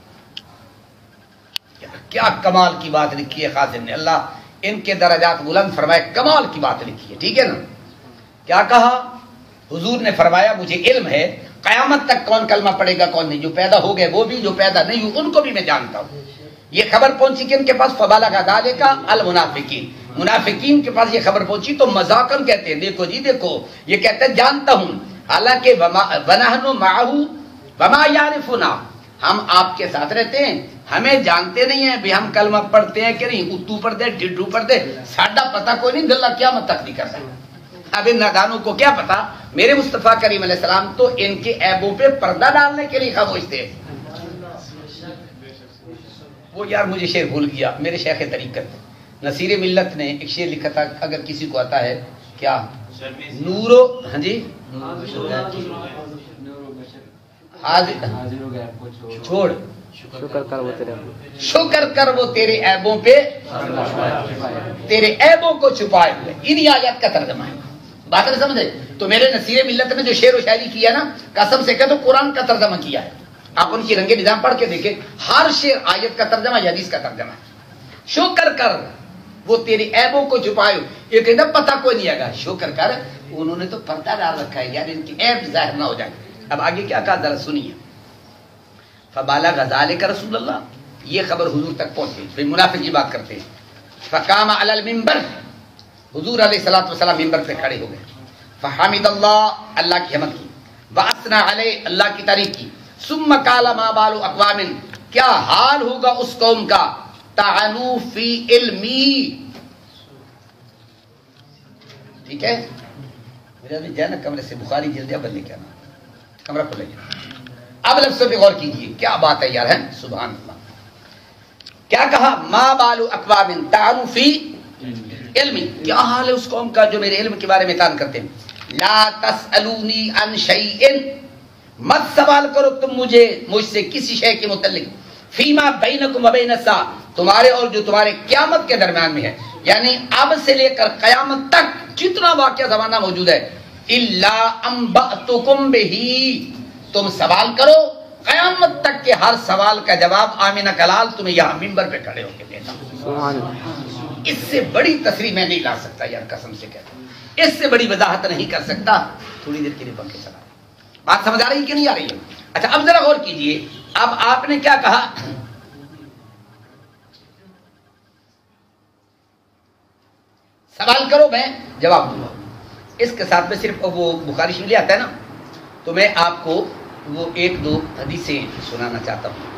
Speaker 1: کیا کمال کی بات لکھی ہے خازن نے، اللہ ان کے درجات بلند فرمائے، کمال کی بات لکھی ہے۔ ٹھیک ہے نا، کیا کہا؟ حضور نے فرمایا مجھے علم ہے قیامت تک کون کلمہ پڑے گا کون نہیں، جو پیدا ہو گئے وہ بھی، جو پیدا نہیں ہو ان کو بھی میں جانتا ہوں۔ یہ خبر پہنچی کن کے پاس؟ فَبَلَغَ ذَلِكَ الْمُنَافِقِينَ، منافقین کے پاس یہ خبر پہنچی تو مذاقن کہتے ہیں، دیکھو جی دیکھو، یہ کہتے ہیں جانتا ہوں، حالانکہ وَنَحْنُ مَعَهُ وَمَا يَعْرِفُنَا، ہم آپ کے ساتھ رہتے ہیں، ہمیں جانتے نہیں ہیں بھی ہم کلمہ پڑھتے ہیں کہ نہیں، اتو پڑھ دے ڈڈو پڑھ دے، ساڈا پتہ کوئی نہیں، اللہ قیامت تک نہیں کرتا۔ اب ان نادانوں کو کیا پتا، میرے مصطفیٰ کریم علیہ السلام تو ان کے عیبوں پہ پردہ ڈالنے کے لیے خاموش تھے۔ وہ یار مجھے شعر بھول گیا، میرے شیخ طریقت نصیر ملت نے ایک شعر لکھا تھا، اگر کسی کو آتا ہے، کیا نورو، ہاں جی، چھوڑ
Speaker 3: شکر کر وہ تیرے
Speaker 1: شکر کر وہ تیرے عیبوں پہ تیرے عیبوں کو چھپائے ہوئے، انہی آیات کا ترجمہ ہے۔ بات نہیں سمجھے؟ تو میرے نصیر ملت نے جو شعر و شاعری کیا نا، قسم سے کہہ تو قرآن کا ترجمہ کیا ہے۔ آپ ان کی رنگ نظام پڑھ کے دیکھیں، ہر شعر آیت کا ترجمہ یا حدیث کا ترجمہ ہے۔ شکر کر وہ تیرے عیبوں کو چھپائے، یہ کہنا پتہ کوئی نہیں آگا، شکر کر انہوں نے تو پردہ ڈال رکھا ہے، یار ان کی عیب ظاہر نہ ہو جائے۔ اب آگے کیا کہا ذرا سنیے، فبالا غزالے کا رسول اللہ، یہ خبر حضور تک پہنچی، پھر منافق کی بات کرتے ہیں۔ فقام علی المنبر، حضور علیہ الصلوۃ والسلام ممبر پہ کھڑے ہو گئے، فحمد اللہ، اللہ کی حمد کی، واثنى علیہ، اللہ کی تعریف کی، ثم قال ما بال اقوام، کیا حال ہوگا اس قوم کا، طعنوا فی علمی، ٹھیک ہے، میرا بھی جانا کمرے سے بخاری جلدی اب لے کے آنا، کمرہ کھولے گا۔ اب لفظوں پہ غور کیجیے، کیا بات ہے یار، ہے سبحان اللہ۔ کیا کہا، ما بال اقوام طعنوا فی علمی، کیا حال ہے اس قوم کا جو میرے علم کے بارے میں طعن کرتے ہیں۔ لا تسألونی عن شیء، مت سوال کرو تم مجھے مجھ سے کسی شے کے متعلق، فیما بینکم و بین الساعہ، تمہارے اور جو تمہارے قیامت کے درمیان میں ہے، یعنی اب سے لے کر قیامت تک جتنا واقعہ زمانہ موجود ہے، الا انبأتکم بہ، تم سوال کرو، قیامت تک کے ہر سوال کا جواب آمینہ کلال تمہیں یہاں ممبر پہ کھڑے ہو کے دیتا ہوں۔ اس سے بڑی تصریح میں نہیں لا سکتا یار، قسم سے کہتا ہوں، اس سے بڑی وضاحت نہیں کر سکتا۔ تھوڑی دیر کے لیے پنکھے چلا، بات سمجھ آ رہی ہے کہ نہیں آ رہی ہے؟ اچھا اب ذرا غور کیجئے، اب آپ نے کیا کہا، سوال کرو میں جواب دوں گا۔ اس کے ساتھ میں صرف وہ بخاری شریف لے آتا ہے نا، تو میں آپ کو وہ ایک دو حدیثیں سنانا چاہتا ہوں۔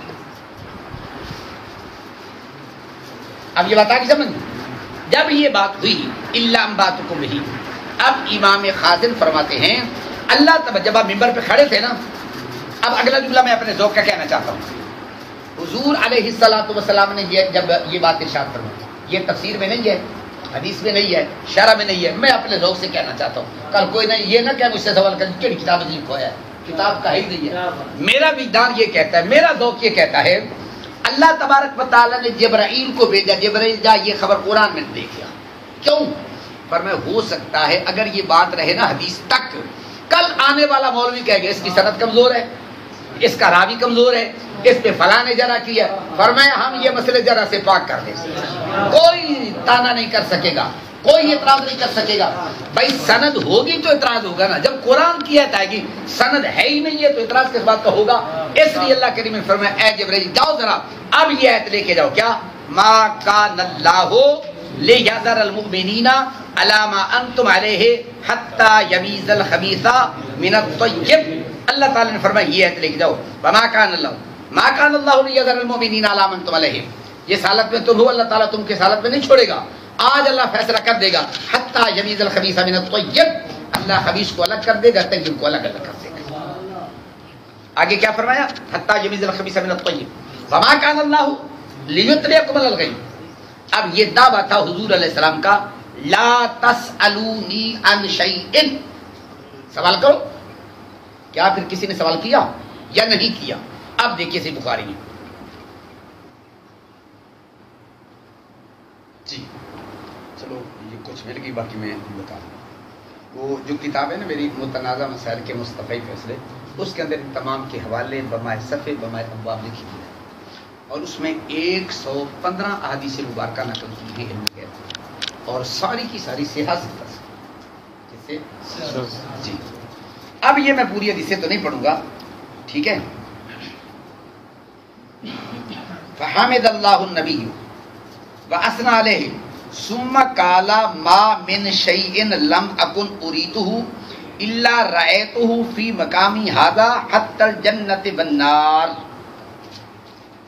Speaker 1: اب یہ بات آگے سمجھ، جب یہ بات ہوئی الا انبأتکم بہ، اب امام خازن فرماتے ہیں اللہ تب، جب آپ ممبر پہ کھڑے تھے نا، اب اگلا جملہ میں اپنے ذوق کا کہنا چاہتا ہوں۔ حضور علیہ الصلوۃ والسلام نے یہ جب یہ بات ارشاد فرمائی، یہ تفسیر میں نہیں ہے، حدیث میں نہیں ہے، شرح میں نہیں ہے، میں اپنے ذوق سے کہنا چاہتا ہوں۔ کل کوئی نہیں یہ نہ کہ مجھ سے سوال کر کیڑی کتاب میں لکھا ہے، کتاب کا ہی نہیں ہے۔ میرا وجدان یہ کہتا ہے، میرا ذوق یہ کہتا ہے، اللہ تبارک و تعالیٰ نے جبرائیل کو بھیجا، جبرائیل جا یہ خبر قرآن میں دیکھا، کیوں؟ فرمایا ہو سکتا ہے اگر یہ بات رہے نا حدیث تک، کل آنے والا مولوی کہے گا اس کی سند کمزور ہے، اس کا راوی کمزور ہے، اس پہ فلاں نے جرح کیا، فرمایا ہم یہ مسئلے جرح سے پاک کر دیں، کوئی تانا نہیں کر سکے گا، کوئی اعتراض نہیں کر سکے گا۔ بھائی سند ہوگی تو اعتراض ہوگا نا، جب قرآن کی آیت آئے گی سند ہے ہی نہیں ہے تو اعتراض کس بات کا ہوگا؟ اس لیے اللہ کریم نے فرمایا اے جبرائیل جاؤ ذرا اب یہ آیت لے کے جاؤ، کیا ما کان اللہ لیذر المؤمنین علی ما انتم علیہ حتی یمیز الخبیث من الطیب، اللہ تعالیٰ نے فرمایا یہ آیت لے کے جاؤ، وما کان اللہ ما کان اللہ لیذر المؤمنین علی ما انتم علیہ، جس حالت میں تم ہو اللہ تعالیٰ تم کس حالت میں نہیں چھوڑے گا، آج اللہ فیصلہ کر دے گا، حتی یمیز الخبیث من الطیب، اللہ خبیث کو الگ کر دے گا، طیب کو الگ الگ کر دے گا۔ آگے کیا فرمایا، حتی یمیز الخبیث من الطیب، وما کان اللہ لیطلعکم علی الغیب، اب یہ دعویٰ تھا حضور علیہ السلام کا، لا تسألونی عن شیء، سوال کرو، کیا پھر کسی نے سوال کیا یا نہیں کیا؟ اب دیکھیے سی بخاری میں، جی چلو یہ کچھ مل گئی، باقی میں بتا دوں، وہ جو کتاب ہے نا میری متنازع مسائل کے مصطفی فیصلے، اس کے اندر تمام کے حوالے بمائے صفحے بمائے ابواب لکھی ہوئی ہے، اور اس میں ایک سو پندرہ احادیث مبارکہ نقل کی ہیں علم کے، اور ساری کی ساری صحت سے جی۔ اب یہ میں پوری حدیثیں تو نہیں پڑھوں گا، ٹھیک ہے۔ فحمد اللہ النبی واثنى علیہ ثم قال ما من شیء لم اکن اریدہ الا رأیتہ فی مقامی ھذا حتی الجنۃ والنار،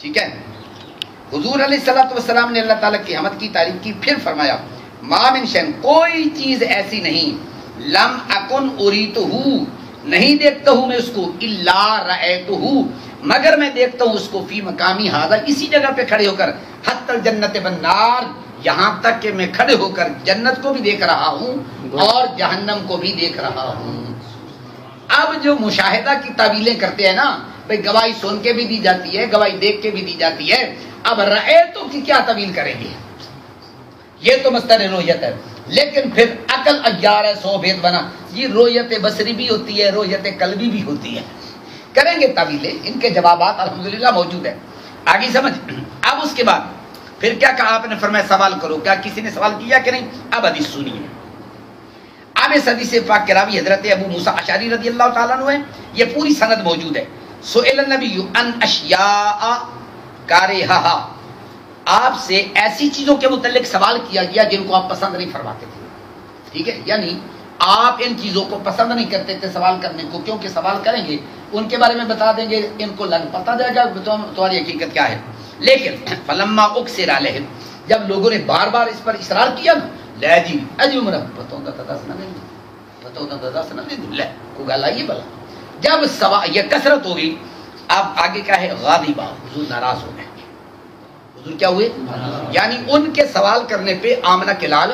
Speaker 1: ٹھیک ہے. حضور علیہ الصلوۃ والسلام نے اللہ تعالیٰ کی حمد کی تعریف کی، پھر فرمایا ما من شیء، کوئی چیز ایسی نہیں، لم اکن اریتہ، نہیں دیکھتا ہوں میں اس کو، الا رأیتہ، مگر میں دیکھتا ہوں اس کو، فی مقامی ھذا، اسی جگہ پہ کھڑے ہو کر، حتی الجنت والنار، یہاں تک کہ میں کھڑے ہو کر جنت کو بھی دیکھ رہا ہوں اور جہنم کو بھی دیکھ رہا ہوں. اب جو مشاہدہ کی تعویلیں کرتے ہیں نا بھئی، گواہی سن کے بھی دی جاتی ہے، گواہی دیکھ کے بھی دی جاتی ہے، اب رأیتو کی کیا تعویل کریں گے؟ یہ تو مصدر رؤیت ہے، لیکن پھر عقل اگیار ہے، سو بھید بنا، یہ رؤیت بصری بھی ہوتی ہے، رؤیت قلبی بھی ہوتی ہے. کریں گے تعویلیں، ان کے جوابات الحمدللہ موجود ہیں. آگے سمجھ. اب اس کے بعد پھر کیا کہا آپ نے؟ فرمایا سوال کرو. کیا کسی نے سوال کیا کہ نہیں؟ اب حدیث سنیے. اب اس حدیث پاک کے راوی حضرت ابو موسیٰ اشعری رضی اللہ تعالیٰ عنہ ہے. یہ پوری سند موجود ہے. سئل النبی ان اشیاء کارہہا، آپ سے ایسی چیزوں کے متعلق سوال کیا گیا جن کو آپ پسند نہیں فرماتے تھے. ٹھیک ہے، یعنی آپ ان چیزوں کو پسند نہیں کرتے تھے سوال کرنے کو، کیونکہ سوال کریں گے ان کے بارے میں بتا دیں گے، ان کو لگ پتہ جائے گا تمہاری حقیقت کیا ہے. لیکن فلما اکثر علیہم، جب لوگوں نے بار بار اس پر اصرار کیا نا، لے جی اجو مرا بتاؤں گا دادا سنا دیں گے، بتاؤں گا دادا سنا دیں گے، لے کو گل آئیے بلا. جب سوال یہ کثرت ہو گئی، اب آگے کیا ہے؟ غاضبا، حضور ناراض ہو گئے. حضور کیا ہوئے؟ یعنی ان کے سوال کرنے پہ آمنہ کے لال،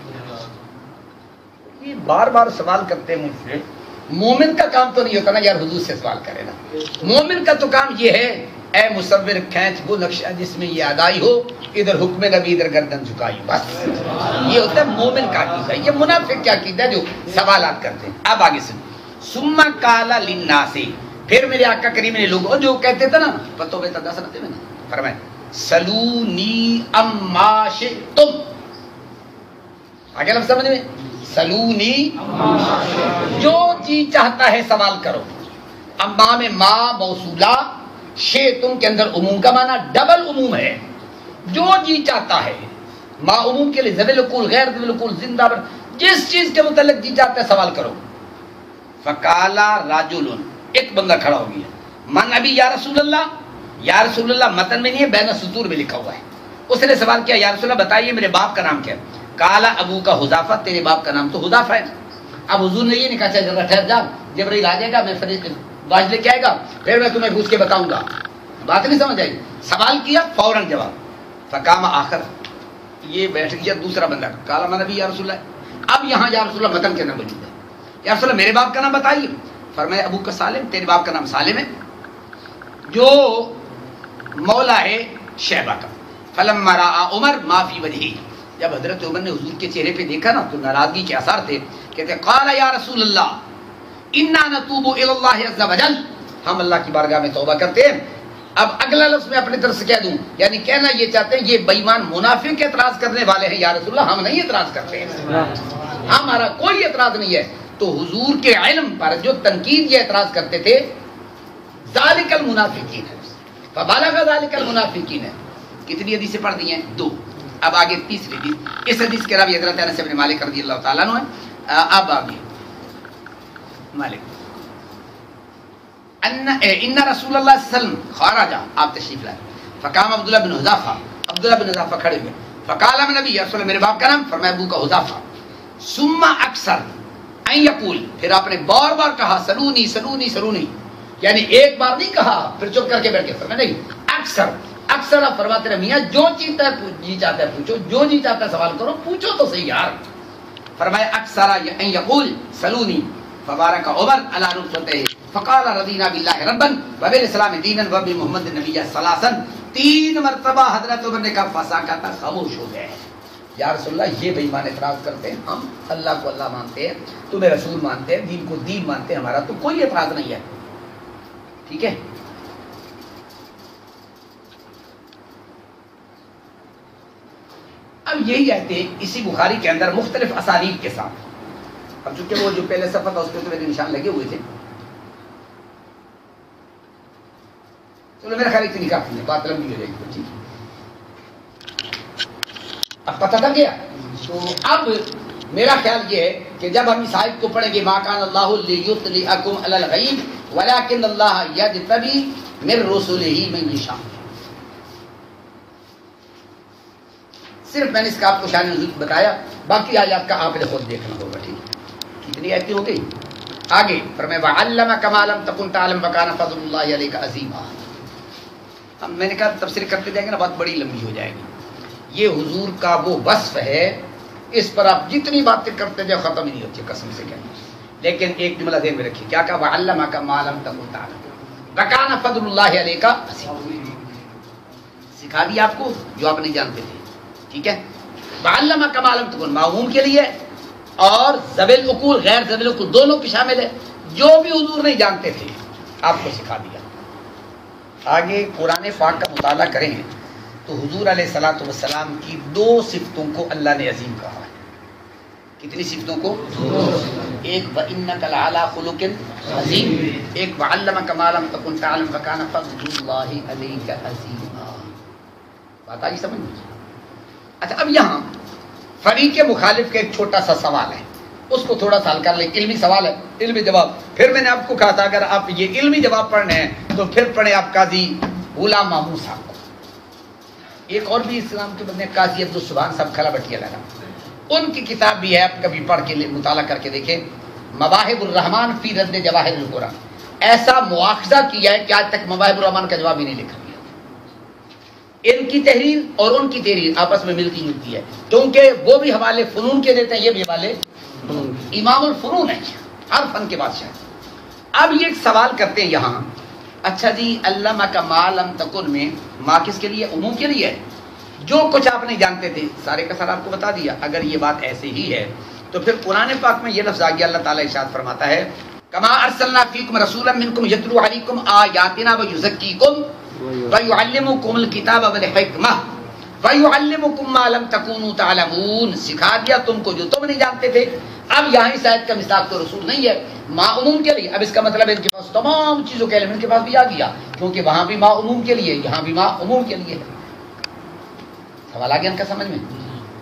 Speaker 1: یہ بار بار سوال کرتے ہیں مجھ سے. مومن کا کام تو نہیں ہوتا نا یار حضور سے سوال کرے نا. مومن کا تو کام یہ ہے، اے مصور کھینچ وہ نقشہ جس میں یہ ادائی ہو، ادھر حکم نبی ادھر گردن جھکائی، بس یہ ہوتا ہے مومن کا عقیدہ. یہ منافق کیا عقیدہ ہے جو سوالات کرتے ہیں. اب آگے سے ثم قال للناس، پھر میرے آقا کریم نے لوگوں جو کہتے تھے نا پتو بے تدا سنتے میں نا، فرمائے سلونی اما شئتم. آگے لفظ سمجھ میں، سلونی جو جی چاہتا ہے سوال کرو. اما میں ما موصولہ، شئتم کے اندر عموم کا معنی ڈبل عموم ہے، جو جی چاہتا ہے. ما عموم کے لیے ذوی العقول، غیر ذوی العقول، زندہ بر، جس چیز کے متعلق جی چاہتا ہے سوال کرو. فقال رجل، ایک بندہ کھڑا ہو گیا. من ابھی یا رسول اللہ، یا رسول اللہ متن میں نہیں ہے، بین السطور میں لکھا ہوا ہے. اس نے سوال کیا یا رسول اللہ بتائیے میرے باپ کا نام کیا ہے؟ کالا ابو کا حذافہ، تیرے باپ کا نام تو حذافہ ہے. اب حضور نے یہ نہیں کہا چل ٹھہر جا، جبرائیل آ جائے گا، میں باز لے کے آئے گا، پھر میں تمہیں پوچھ کے بتاؤں گا. بات نہیں سمجھ آئی؟ سوال کیا فوراً جواب. فقام آخر، یہ بیٹھ گیا دوسرا بندہ، کالا من ابھی یا رسول اللہ. اب یہاں یا رسول اللہ متن کے نام موجود ہے. یا رسول اللہ میرے باپ کا نام بتائیے. فرمایا ابو کا سالم، تیرے باپ کا نام سالم ہے جو مولا ہے شیبہ کا. فلما رأى عمر ما فی وجہہ، جب حضرت عمر نے حضور کے چہرے پہ دیکھا نا تو ناراضگی کے آثار تھے. کہتے قال یا رسول اللہ انا نتوب الی اللہ عز وجل، ہم اللہ کی بارگاہ میں توبہ کرتے ہیں. اب اگلا لفظ میں اپنی طرف سے کہہ دوں، یعنی کہنا یہ چاہتے ہیں یہ بے ایمان منافق اعتراض کرنے والے ہیں، یا رسول اللہ ہم نہیں اعتراض کرتے ہیں، ہمارا کوئی اعتراض نہیں ہے. تو حضور کے علم پر جو تنقید یہ اعتراض کرتے تھے، ذالک المنافقین ہے، فبالغ ذالک المنافقین ہے. کتنی حدیثیں پڑھ دی ہیں؟ دو. اب آگے تیسری حدیث، اس حدیث کے راوی حضرت انس بن مالک رضی اللہ تعالیٰ عنہ ہے. اب آگے مالک ان ان رسول اللہ صلی اللہ علیہ وسلم خرج، آپ تشریف لائے. فقام عبداللہ بن حذافہ، عبداللہ بن حذافہ کھڑے ہوئے. فقال من نبی، یا رسول اللہ میرے باپ کا نام؟ فرمایا ابو کا حذافہ. ثم اکثر ان یقول، پھر آپ نے بار بار کہا سلونی سلونی سلونی، یعنی ایک بار نہیں کہا پھر چپ کر کے بیٹھ کے. فرمایا نہیں، اکثر اکثر آپ فرماتے رہے میاں جو چیتا ہے جی چاہتا ہے پوچھو، جو جی چاہتا ہے سوال کرو، پوچھو تو صحیح یار. فرمایا اکثر ان یقول سلونی. فبارک عمر علی رکبتیہ فقال رضینا باللہ ربا وبالاسلام دینا وبمحمد نبی ثلاثا. تین مرتبہ حضرت عمر نے کہا فسکت، خاموش ہو گئے. یا رسول اللہ یہ بے ایمان اعتراض کرتے ہیں، ہم اللہ کو اللہ مانتے ہیں، تمہیں رسول مانتے ہیں، دین کو دین مانتے ہیں، ہمارا تو کوئی اعتراض نہیں ہے. ٹھیک ہے. اب یہی آتے ہیں اسی بخاری کے اندر مختلف اسانید کے ساتھ. اب چونکہ وہ جو پہلے صفحہ تھا اس پہ تو میرے نشان لگے ہوئے تھے، چلو میرا خیال اتنی کافی ہے، بات لمبی ہو جائے گی. ٹھیک، اب پتہ تھا گیا. تو اب میرا خیال یہ ہے کہ جب ہم اس آیت کو پڑھیں گے ما کان اللہ لیطلعکم علی الغیب ولکن اللہ یجتبی من رسلہ من یشاء، صرف میں نے اس کا آپ کو شان نزول بتایا، باقی آیات کا آپ نے خود دیکھنا ہوگا. ٹھیک ہے، کتنی آیتیں ہو گئی؟ آگے فرمایا وَعَلَّمَكَ مَا لَمْ تَكُنْ تَعْلَمُ وَكَانَ فَضْلُ اللَّهِ عَلَيْكَ عَظِيمًا. اب میں نے کہا تفسیر کرتے جائیں گے نا بات بڑی لمبی ہو جائے گی. یہ حضور کا وہ وصف ہے، اس پر آپ جتنی باتیں کرتے جائے ختم ہی نہیں ہوتی، قسم سے کہنا. لیکن ایک جملہ ذہن میں رکھیے، کیا کہا؟ وَعَلَّمَكَ مَا لَمْ تَكُنْ تَعْلَمُ وَكَانَ فَضْلُ اللَّهِ عَلَيْكَ عَظِيمًا. سکھا دیا آپ کو جو آپ نہیں جانتے تھے. ٹھیک ہے، وَعَلَّمَكَ مَا لَمْ تَكُنْ معموم کے لیے اور ذویل العقول غیر ذویل العقول دونوں کی شامل ہے. جو بھی حضور نہیں جانتے تھے آپ کو سکھا دیا. آگے قرآن پاک کا مطالعہ کریں تو حضور علیہ الصلوۃ والسلام کی دو صفتوں کو اللہ نے عظیم کہا ہے. کتنی صفتوں کو؟ ایک وَإِنَّكَ لَعَلَىٰ خُلُقٍ عَظِيمٍ، ایک وَعَلَّمَكَ مَا لَمْ تَكُنْ تَعْلَمُ وَكَانَ فَضْلُ اللَّهِ عَلَيْكَ عَظِيمًا. بات آئی سمجھ میں؟ اچھا، اب یہاں فریق مخالف کا ایک چھوٹا سا سوال ہے، اس کو تھوڑا سا حل کر لیں. علمی سوال ہے، علمی جواب. پھر میں نے آپ کو کہا تھا اگر آپ یہ علمی جواب پڑھنے ہیں تو پھر پڑھیں آپ قاضی غلام محمود صاحب کو. ایک اور بھی اسلام کے بندے قاضی عبدالسبحان صاحب کھلا بٹیا لگا، ان کی کتاب بھی ہے، آپ کبھی پڑھ کے مطالعہ کر کے دیکھیں. مواہب الرحمان فی رد جواہر القرآن. ایسا مواخذہ کیا ہے کہ آج تک مواہب الرحمان کا جواب ہی نہیں لکھا گیا. ان کی تحریر اور ان کی تحریر آپس میں ملتی جلتی ہے، کیونکہ وہ بھی حوالے فنون کے دیتے ہیں، یہ بھی حوالے امام الفنون ہے، ہر فن کے بادشاہ. اب یہ ایک سوال کرتے ہیں یہاں، اچھا جی علامہ کا ما لم تکن میں ما کس کے لیے؟ عموم کے لیے. جو کچھ آپ نہیں جانتے تھے سارے کا سارا آپ کو بتا دیا. اگر یہ بات ایسے ہی ہے تو پھر قرآن پاک میں یہ لفظ آ گیا، اللہ تعالیٰ ارشاد فرماتا ہے کما ارسلنا فیکم رسولا منکم یتلو علیکم آیاتنا ویزکیکم ویعلمکم الکتاب والحکمہ وَيُعَلِّمُكُم مَّا لَمْ تَكُونُوا تَعْلَمُونَ. سکھا دیا تم کو جو تم نہیں جانتے تھے. اب یہاں اس آیت کا مصداق تو رسول نہیں ہے، ما عموم کے لیے. اب اس کا مطلب ان کے پاس تمام چیزوں کے علم ان کے پاس بھی آ گیا، کیونکہ وہاں بھی ما عموم کے لیے، یہاں بھی ما عموم کے لیے ہے. سوال آ گیا ان کا سمجھ میں؟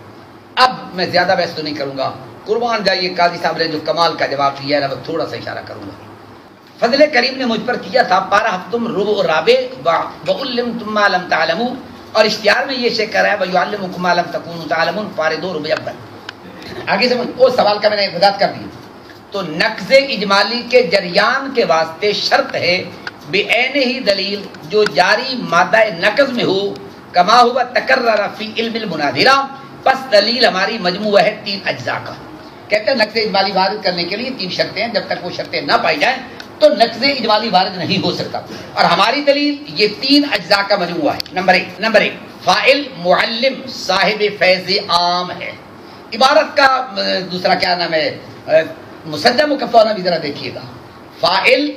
Speaker 1: اب میں زیادہ بحث تو نہیں کروں گا، قربان جائیے قاضی صاحب نے جو کمال کا جواب دیا ہے نا، تھوڑا سا اشارہ کروں گا. فضل کریم نے مجھ پر کیا تھا پارہ ہفتم ربع رابع وعلمتم ما لم تعلموا، اور اشتہار میں یہ شیک کر رہا ہے وَيُعَلِّمُكُم مَّا لَمْ تَكُونُوا تَعْلَمُونَ پارے دو ربع اول. آگے سمجھ، وہ سوال کا میں نے وضاحت کر دی. تو نقض اجمالی کے جریان کے واسطے شرط ہے بعین ہی دلیل جو جاری مادہ نقض میں ہو، کما ہوا تکرر فی علم المناظرہ. پس دلیل ہماری مجموعہ ہے تین اجزاء کا. کہتے ہیں نقض اجمالی وارد کرنے کے لیے تین شرطیں ہیں، جب تک وہ شرطیں نہ پائی جائیں تو نقض اجمالی وارد نہیں ہو سکتا. اور ہماری دلیل یہ تین اجزاء کا مجموعہ ہے. نمبر ایک نمبر ایک فاعل معلم صاحب فیض عام ہے. عبارت کا دوسرا کیا نام ہے؟ مسجع مکفہ بھی ذرا دیکھیے گا. فاعل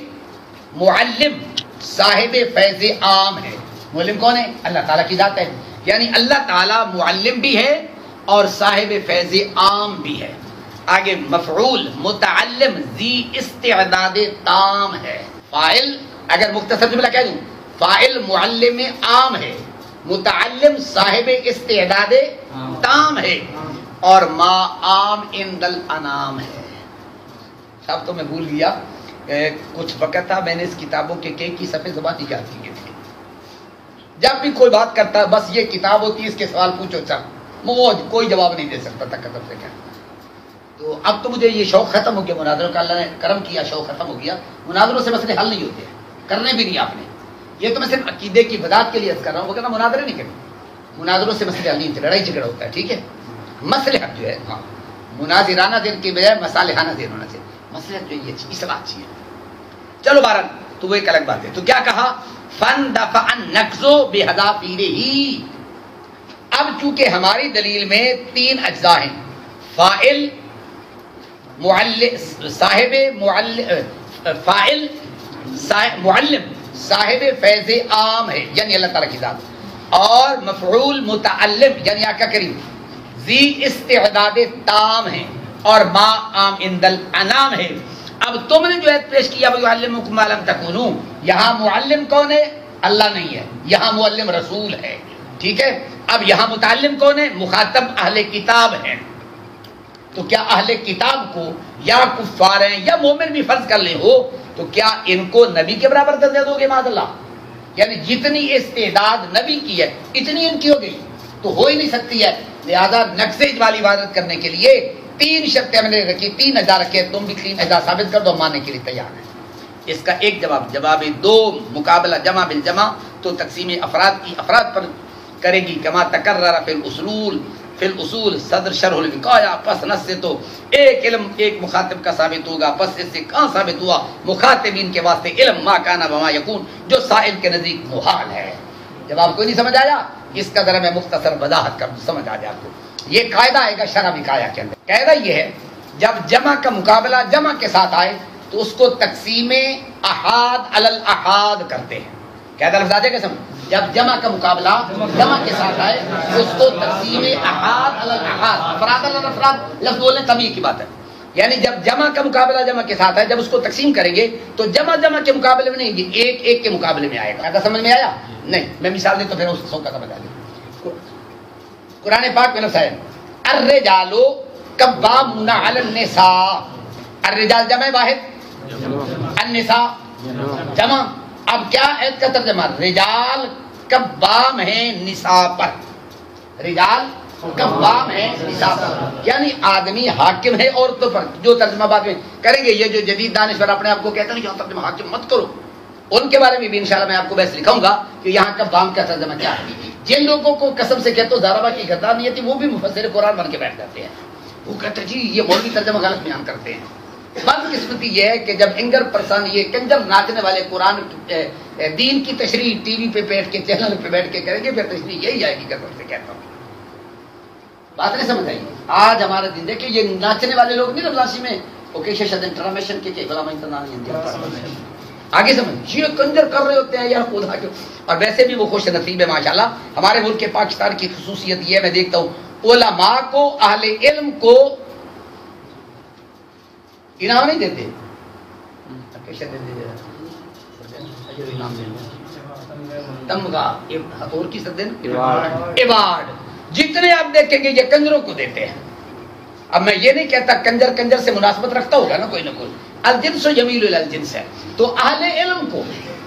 Speaker 1: معلم صاحب فیض عام ہے. معلم کون ہے؟ اللہ تعالیٰ کی ذات ہے، یعنی اللہ تعالیٰ معلم بھی ہے اور صاحب فیض عام بھی ہے. آگے مفعول متعلم ذی استعداد تام ہے. فاعل اگر مختصر جملہ کہہ دوں، فاعل معلم عام ہے، متعلم صاحب استعداد تام ہے، اور ما عام عند الانام ہے. اب تو میں بھول گیا، کچھ وقت تھا میں نے اس کتابوں کے کئی کی صفحے زبان یاد کیے تھے. جب بھی کوئی بات کرتا ہے بس یہ کتاب ہوتی ہے، اس کے سوال پوچھو سر، موج کوئی جواب نہیں دے سکتا تھا قدم سے. کیا تو اب تو مجھے یہ شوق ختم ہو گیا، مناظروں کا اللہ نے کرم کیا، شوق ختم ہو گیا. مناظروں سے مسئلے حل نہیں ہوتے ہیں، کرنے بھی نہیں آپ نے. یہ تو میں صرف عقیدے کی وضاحت کے لیے عرض کر رہا ہوں، وغیرہ مناظرے نہیں کریں. مناظروں سے مسئلے حل نہیں ہوتے، لڑائی جھگڑا ہوتا ہے. ٹھیک ہے، مسئلے حل جو ہے ہاں مناظرانہ ذہن کی بجائے مصالحانہ ذہن ہونا چاہیے. مسئلے جو یہ اصلاح اچھی ہے. چلو بہرحال تو وہ ایک الگ بات ہے. تو کیا کہا؟ فن دفع النقض بحذافیرہ. اب چونکہ ہماری دلیل میں تین اجزاء ہیں، فاعل معلم صاحب معلم فاعل معلم صاحب فیض عام ہے یعنی اللہ تعالیٰ کی ذات، اور مفعول متعلم یعنی آقا کریم ذی استعداد تام ہے، اور ما عام عند الانام ہے. اب تم نے جو ہے پیش کیا وَيُعَلِّمُكُم مَّا لَمْ تَكُونُوا، یہاں معلم کون ہے؟ اللہ نہیں ہے، یہاں معلم رسول ہے. ٹھیک ہے، اب یہاں متعلم کون ہے؟ مخاطب اہل کتاب ہے. تو کیا اہل کتاب کو یا کفار ہیں یا مومن بھی فرض کر لے ہو تو کیا ان کو نبی کے برابر درجہ دو گے؟ معاذ اللہ. یعنی جتنی استعداد نبی کی ہے اتنی ان کی ہو گئی تو ہو ہی نہیں سکتی ہے. لہذا نقص والی عبادت کرنے کے لیے تین شرطیں ہم نے رکھی، تین اجزاء رکھے، تم بھی تین اجزاء ثابت کر دو، ماننے کے لیے تیار ہیں۔ اس کا ایک جواب جواب دو مقابلہ جمع بالجمع تو تقسیم افراد کی افراد پر کرے گی، کما تکرر فی الاصول فی الاصول صدر شرح الوقایا، پس نص سے تو ایک علم ایک مخاطب کا ثابت ہوگا، پس اس سے کہاں ثابت ہوا؟ مخاطبین کے واسطے علم ما کانا وما یکون، جو سائل کے نزدیک محال ہے۔ جواب کوئی نہیں سمجھ آیا؟ اس کا ذرا میں مختصر وضاحت کر دوں، سمجھ آ جائے آپ کو۔ یہ قاعدہ آئے گا شرح وقایا کے اندر۔ قاعدہ یہ ہے جب جمع کا مقابلہ جمع کے ساتھ آئے تو اس کو تقسیم احاد علی الاحاد کرتے ہیں۔ قاعدہ لفظ آ جائے گا سمجھ؟ جب جمع کا مقابلہ جمع کے ساتھ آئے تو اس کو تقسیم احاد علی الاحاد، افراد علی افراد لفظ بولنے تب یہ کی بات ہے، یعنی جب جمع کا مقابلہ جمع کے ساتھ آئے، جب اس کو تقسیم کریں گے تو جمع جمع کے مقابلے میں نہیں، یہ ایک ایک کے مقابلے میں آئے گا۔ قاعدہ سمجھ میں آیا؟ نہیں، میں مثال دیں تو پھر اس سو کا سمجھ آ جائے۔ قرآن پاک میں لفظ ہے الرجال قوامون علی النساء، الرجال جمع واحد، النساء جمع۔ اب کیا ہے کا ترجمہ؟ رجال قوام ہیں نساء پر، رجال قوام ہے نساء پر، یعنی آدمی حاکم ہے عورتوں پر۔ جو ترجمہ بعد میں کریں گے، یہ جو جدید دانشور اپنے آپ کو کہتے ہیں کہ ترجمہ حاکم مت کرو، ان کے بارے میں بھی انشاءاللہ میں آپ کو بحث لکھاؤں گا کہ یہاں قوام کا ترجمہ کیا ہے۔ جن لوگوں کو قسم سے کہتے ہو زاربا کی گردانیت تھی، وہ بھی مفسر قرآن بن کے بیٹھ جاتے ہیں، وہ کہتے ہیں جی یہ مولوی ترجمہ غلط بیان کرتے ہیں۔ بدقسمتی یہ ہے کہ جب انگر پرسان یہ کنجر ناچنے والے قرآن دین کی تشریح ٹی وی پہ بیٹھ کے چینل پہ بیٹھ کے کریں گے، پھر تشریح یہی آئے گی قسم سے کہتا ہوں۔ بات نہیں سمجھ آئی؟ آج ہمارا دن دیکھیں، یہ ناچنے والے لوگ نہیں رمضان میں اوکیشن شدن ٹرانسمیشن کے کہ غلام آگے سمجھ، یہ کنجر کر رہے ہوتے ہیں یار خدا کے۔ اور ویسے بھی وہ خوش نصیب ہے ماشاءاللہ، ہمارے ملک کے پاکستان کی خصوصیت یہ ہے، میں دیکھتا ہوں علماء کو، اہل علم کو انعام نہیں دیتے، تمغہ اور کی سدن ایوارڈ، جتنے آپ دیکھیں گے یہ کنجروں کو دیتے ہیں۔ اب میں یہ نہیں کہتا کنجر کنجر سے مناسبت رکھتا ہوگا نا کوئی نہ کوئی، الجنس و جمیل الجنس ہے، تو اہل علم کو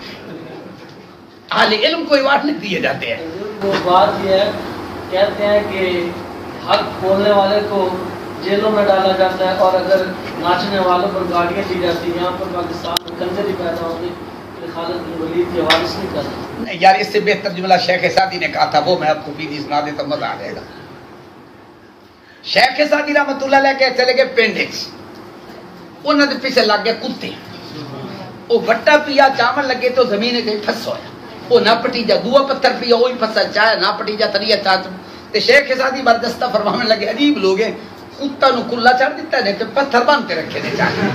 Speaker 1: اہل علم کو ایوارڈ نہیں دیے جاتے ہیں۔
Speaker 4: وہ بات یہ ہے، کہتے ہیں کہ حق بولنے والے کو جیلوں میں ڈالا جاتا ہے، اور اگر ناچنے والوں پر گاڑیاں دی جاتی ہیں۔ یہاں پر پاکستان میں کنجر ہی پیدا ہوگی کہ خالد بن ولید کے وارث نہیں کرتے۔
Speaker 1: نہیں یار، اس سے بہتر جملہ شیخ سعدی نے کہا تھا، وہ میں آپ کو بھی سنا دیتا، مزہ آ جائے گا۔ شیخ سعدی رحمۃ اللہ علیہ کے چلے گئے پینڈکس، انہوں نے پیچھے لگ گئے کتے، وہ وٹا پیا چاول لگے تو زمین کہیں پھس ہویا، وہ نہ پٹی جا دوا پتھر پیا وہی پھسا چاہے نہ پٹی جا تریا چاہ۔ شیخ سعدی بردستہ فرمانے لگے عجیب لوگ ہیں، کتا نو کلا چڑھ دیتا ہے کہ پتھر بن کے رکھے نے چاہے۔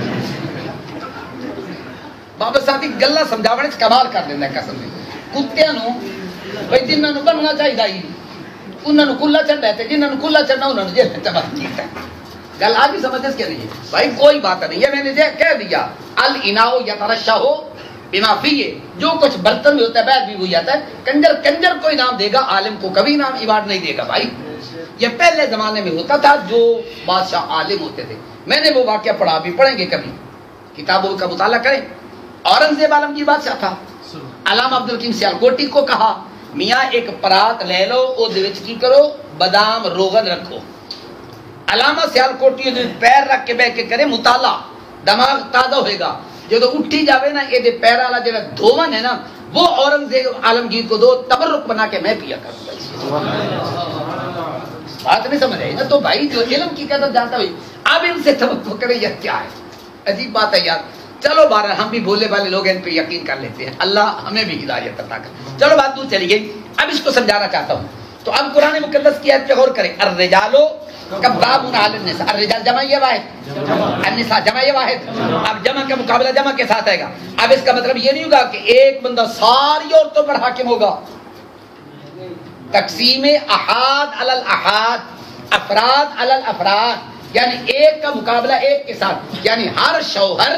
Speaker 1: بابا سعدی گلا سمجھاونے سے کمال کر دینا ہے قسم سے، کتیاں نو بھائی جنہاں نو بننا چاہیے ہی انہاں نو کلا چڑھا ہے، جنہاں نو کلا چڑھنا انہاں نو جیل میں تباہ کیتا ہے۔ گل آج بھی سمجھ اس کے نہیں ہے بھائی، کوئی بات نہیں ہے، میں نے کہہ دیا الاناء یترشح بما فیہ، جو کچھ برتن میں ہوتا ہے باہر بھی وہی آتا ہے۔ کنجر کنجر کو انعام دے گا، عالم کو کبھی انعام ایوارڈ نہیں دے گا بھائی۔ یہ پہلے زمانے میں ہوتا تھا، جو بادشاہ عالم ہوتے تھے، میں نے وہ واقعہ پڑھا، بھی پڑھیں گے کبھی، کتابوں کا مطالعہ کریں۔ اورنگزیب عالمگیر بادشاہ تھا، علامہ عبدالحکیم سیالکوٹی کو کہا میاں ایک پرات لے لو، او دے وچ کی کرو بادام روغن رکھو۔ علامہ سیالکوٹی دے پیر رکھ کے بیٹھ کے کرے مطالعہ، دماغ تازہ ہوئے گا۔ جدو اٹھی جاوے نا یہ پیر والا جڑا دھون ہے نا، وہ اورنگزیب عالمگیر کو دو، تبرک بنا کے میں پیا کروں گا۔ بات نہیں سمجھ آئی نا؟ تو بھائی جو علم کی قدر جانتا ہوئی، اب ان سے توقع کرے یہ کیا ہے؟ عجیب بات ہے یار۔ چلو بارہ ہم بھی بولنے والے لوگ ان پہ یقین کر لیتے ہیں، اللہ ہمیں بھی ہدایت عطا کرے۔ چلو بات دور چلی گئی، اب اس کو سمجھانا چاہتا ہوں۔ تو اب قرآن مقدس کی آیت پہ غور کریں، الرجال قوامون علی النساء، الرجال جمع یہ واحد، النساء جمع یہ واحد۔ اب جمع کا مقابلہ جمع کے ساتھ آئے گا۔ اب اس کا مطلب یہ نہیں ہوگا کہ ایک بندہ ساری عورتوں پر حاکم ہوگا، تقسیم احاد علی الاحاد، افراد علی الافراد، یعنی ایک کا مقابلہ ایک کے ساتھ، یعنی ہر شوہر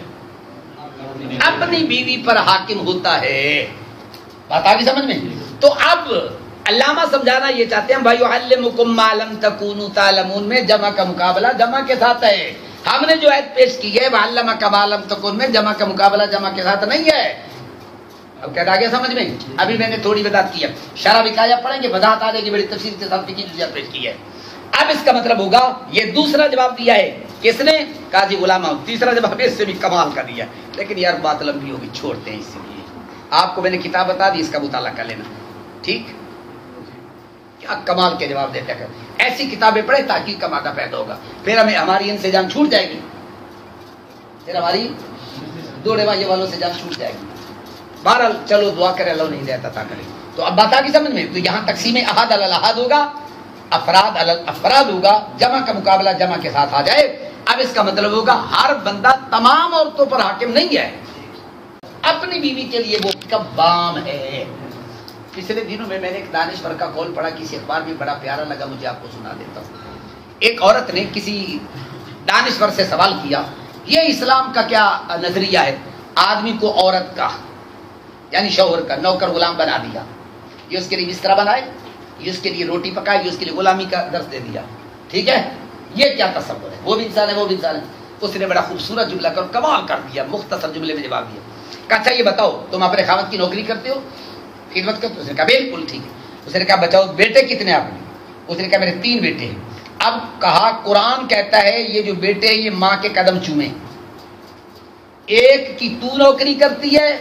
Speaker 1: اپنی بیوی پر حاکم ہوتا ہے۔ بات آگے سمجھ میں؟ تو اب علامہ سمجھانا یہ چاہتے ہیں بھائی یعلمکم ما لم تکونوا تعلمون میں جمع کا مقابلہ جمع کے ساتھ ہے۔ ہم نے جو آیت پیش کی ہے وعلمک ما لم تکن میں جمع کا مقابلہ جمع کے ساتھ نہیں ہے۔ اب کہتا آ گیا سمجھ میں؟ ابھی میں نے تھوڑی وضاحت کی ہے، شرح وقایہ پڑھیں گے، وضاحت آ جائے گی، بڑی تفصیل کے ساتھ فقہی جزیات پیش کی ہے۔ اب اس کا مطلب ہوگا یہ دوسرا جواب دیا ہے کس نے؟ قاضی غلام احمد۔ تیسرا جواب اس سے بھی کمال کا دیا، لیکن یار بات لمبی ہوگی، چھوڑتے ہیں، اس لیے آپ کو میں نے کتاب بتا دی، اس کا مطالعہ کر لینا، ٹھیک؟ کیا کمال کے جواب دیتے ہیں، ایسی کتابیں پڑھے تحقیق کا مادہ پیدا ہوگا، پھر ہمیں ہماری ان سے جان چھوٹ جائے گی، پھر ہماری دو روایے والوں سے جان چھوٹ جائے گی۔ بہرحال چلو دعا کرے اللہ نہیں دیتا تھا کرے۔ تو اب بات آ گئی سمجھ میں؟ تو یہاں تقسیم احاد علی الاحاد ہوگا، افراد علی افراد ہوگا، جمع کا مقابلہ جمع کے ساتھ آ جائے۔ اب اس کا مطلب ہوگا ہر بندہ تمام عورتوں پر حاکم نہیں ہے، اپنی بیوی کے لیے وہ قوام ہے۔ پچھلے دنوں میں میں نے ایک دانشور کا قول پڑھا کسی اخبار میں، بڑا پیارا لگا مجھے، آپ کو سنا دیتا ہوں۔ ایک عورت نے کسی دانشور سے سوال کیا، یہ اسلام کا کیا نظریہ ہے؟ آدمی کو عورت کا یعنی شوہر کا نوکر غلام بنا دیا، یہ اس کے لیے بستر بنائے، یہ اس کے لیے روٹی پکائے، یہ اس کے لیے غلامی کا درس دے دیا، ٹھیک ہے؟ یہ کیا تصور ہے؟ وہ بھی انسان ہے، وہ بھی انسان ہے۔ اس نے بڑا خوبصورت جملہ کر کمال کر دیا، مختصر جملے میں جواب دیا کہ اچھا یہ بتاؤ تم اپنے خاوند کی نوکری کرتے ہو، خدمت کرتے ہو؟ اس نے کہا بالکل ٹھیک ہے۔ اس نے کہا بچاؤ بیٹے کتنے آپ نے؟ اس نے کہا میرے تین بیٹے ہیں۔ اب کہا قرآن کہتا ہے یہ جو بیٹے ہیں یہ ماں کے قدم چومیں، ایک کی تو نوکری کرتی ہے،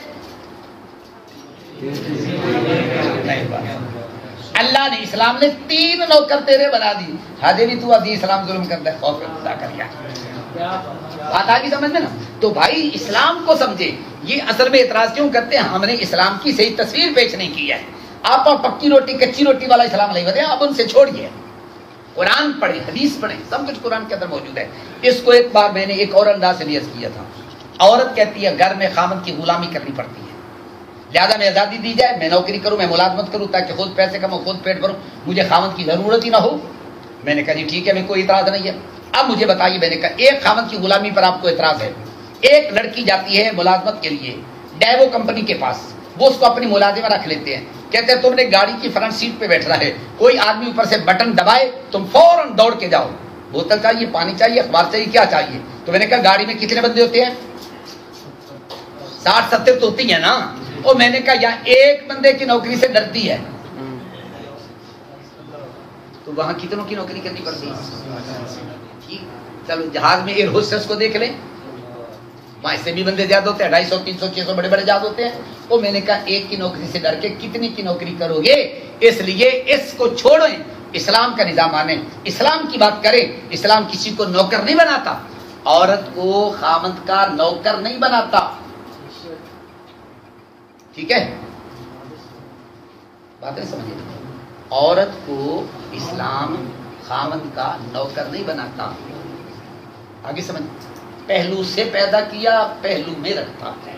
Speaker 1: اللہ نے اسلام نے تین نوکر تیرے بنا دی، حاجی بھی تو ادھی اسلام ظلم کرتا ہے، خوف خدا کر یا بات آگی سمجھ میں نا؟ تو بھائی اسلام کو سمجھے۔ یہ اصل میں اعتراض کیوں کرتے ہیں؟ ہم نے اسلام کی صحیح تصویر پیش نہیں کی ہے۔ آپ پکی روٹی کچی روٹی والا اسلام نہیں بتائیں، آپ ان سے چھوڑیے، قرآن پڑھیں، حدیث پڑھیں، سب کچھ قرآن کے اندر موجود ہے۔ اس کو ایک بار میں نے ایک اور انداز سے عرض کیا تھا، عورت کہتی ہے گھر میں خامد کی غلامی کرنی پڑتی ہے، لہذا میں آزادی دی جائے، میں نوکری کروں، میں ملازمت کروں تاکہ خود پیسے کماؤں، خود پیٹ بھروں، مجھے خامد کی ضرورت ہی نہ ہو۔ میں نے کہا جی ٹھیک ہے، میں کوئی اعتراض نہیں ہے۔ اب مجھے بتائیے، میں نے کہا ایک خامد کی غلامی پر آپ کو اعتراض ہے، ایک لڑکی جاتی ہے ملازمت کے لیے ڈیوو کمپنی کے پاس، وہ اس کو اپنی ملازمہ رکھ لیتے ہیں، کہتے ہیں تم نے گاڑی کی فرنٹ سیٹ پہ بیٹھنا ہے، کوئی آدمی اوپر سے بٹن دبائے تم فوراً دوڑ کے جاؤ، بوتل چاہیے، پانی چاہیے، اخبار چاہیے، کیا چاہیے؟ تو میں نے کہا گاڑی میں کتنے بندے ہوتے ہیں؟ ساٹھ ستر تو ہوتی ہیں نا۔ اور میں نے کہا یہاں ایک بندے کی نوکری سے ڈرتی ہے تو وہاں کتنوں کی نوکری کرنی پڑتی ہے؟ چلو جہاز میں ایئر ہوسٹس کو دیکھ لیں، وہاں سے بھی بندے زیادہ ہوتے ہیں، ڈھائی سو تین سو چھ سو بڑے بڑے جہاز ہوتے ہیں۔ اور میں نے کہا ایک کی نوکری سے ڈر کے کتنی کی نوکری کرو گے؟ اس لیے اس کو چھوڑیں، اسلام کا نظام مانیں، اسلام کی بات کریں۔ اسلام کسی کو نوکر نہیں بناتا، عورت کو خامند کا نوکر نہیں بناتا، ٹھیک ہے؟ بات نہیں سمجھے؟ عورت کو اسلام خامند کا نوکر نہیں بناتا، آگے سمجھ، پہلو سے پیدا کیا، پہلو میں رکھتا ہے،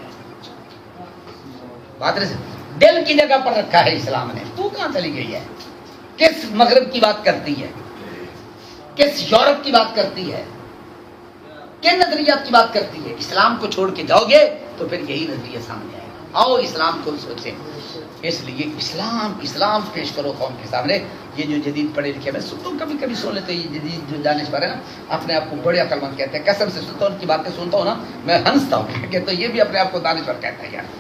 Speaker 1: بات نہیں سمجھ، دل کی جگہ پر رکھا ہے اسلام نے۔ تو کہاں چلی گئی ہے؟ کس مغرب کی بات کرتی ہے؟ کس یورپ کی بات کرتی ہے؟ کن نظریات کی بات کرتی ہے؟ اسلام کو چھوڑ کے جاؤ گے تو پھر یہی نظریہ سامنے آئے گا۔ آؤ اسلام کو سوچیں، اس لیے اسلام اسلام پیش کرو قوم کے سامنے۔ یہ جو جدید پڑھے لکھے، میں سنتا ہوں، کبھی کبھی سن لیتے ہیں، یہ جدید جو دانشور ہے نا اپنے آپ کو بڑے عقل مند کہتے ہیں، قسم سے سنتا ہوں، ان کی باتیں سنتا ہوں نا میں ہنستا ہوں کہ تو یہ بھی اپنے آپ کو دانشور کہتا ہے۔ یار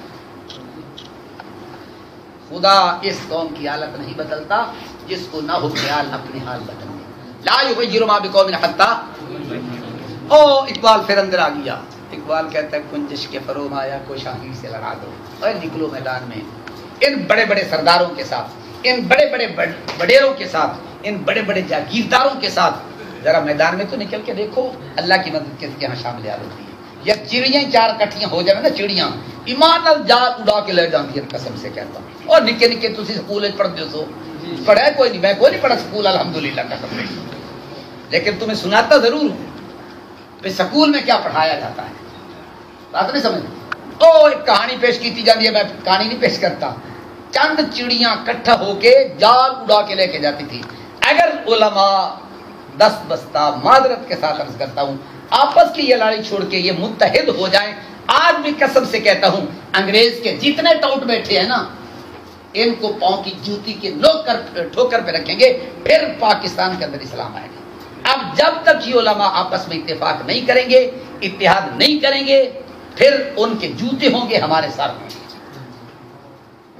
Speaker 1: خدا اس قوم کی حالت نہیں بدلتا جس کو نہ ہو خیال اپنی حال بدلنے، لا یغیر ما بقوم حتی۔ او اقبال پھر اندر آ گیا، اقبال کہتا ہے کنجش کے فروم آیا کو شاہی سے لڑا دو، اور نکلو میدان میں ان بڑے بڑے سرداروں کے ساتھ، ان بڑے بڑے بڑیروں کے ساتھ، ان بڑے بڑے جاگیرداروں کے ساتھ ذرا میدان میں تو نکل کے دیکھو، اللہ کی مدد کے یہاں شامل ہوتی ہے۔ یا چڑیاں چار کٹھیاں ہو جائیں نا، چڑیاں ایمان نال جال اڑا کے لے جاتی ہیں، قسم سے کہتا ہوں۔ اور نکے نکے تسی سکول پڑھتے ہو، پڑھا کوئی نہیں، میں کوئی نہیں پڑھا سکول الحمدللہ قسم سے، لیکن تمہیں سناتا ضرور ہوں کہ سکول میں کیا پڑھایا جاتا ہے، بات نہیں سمجھ۔ او ایک کہانی پیش کی جاتی ہے، میں کہانی نہیں پیش کرتا، چند چڑیاں کٹھا ہو کے جال اڑا کے لے کے جاتی تھی۔ اگر علماء دست بستہ معذرت کے ساتھ عرض کرتا ہوں آپس کی یہ لڑائی چھوڑ کے یہ متحد ہو جائیں، آج بھی قسم سے کہتا ہوں انگریز کے جتنے ٹاؤٹ بیٹھے ہیں نا ان کو پاؤں کی جوتی کے نوکر ٹھوکر پہ رکھیں گے، پھر پاکستان کے اندر اسلام آئے گا۔ اب جب تک یہ علماء آپس میں اتفاق نہیں کریں گے، اتحاد نہیں کریں گے، پھر ان کے جوتے ہوں گے ہمارے سر میں۔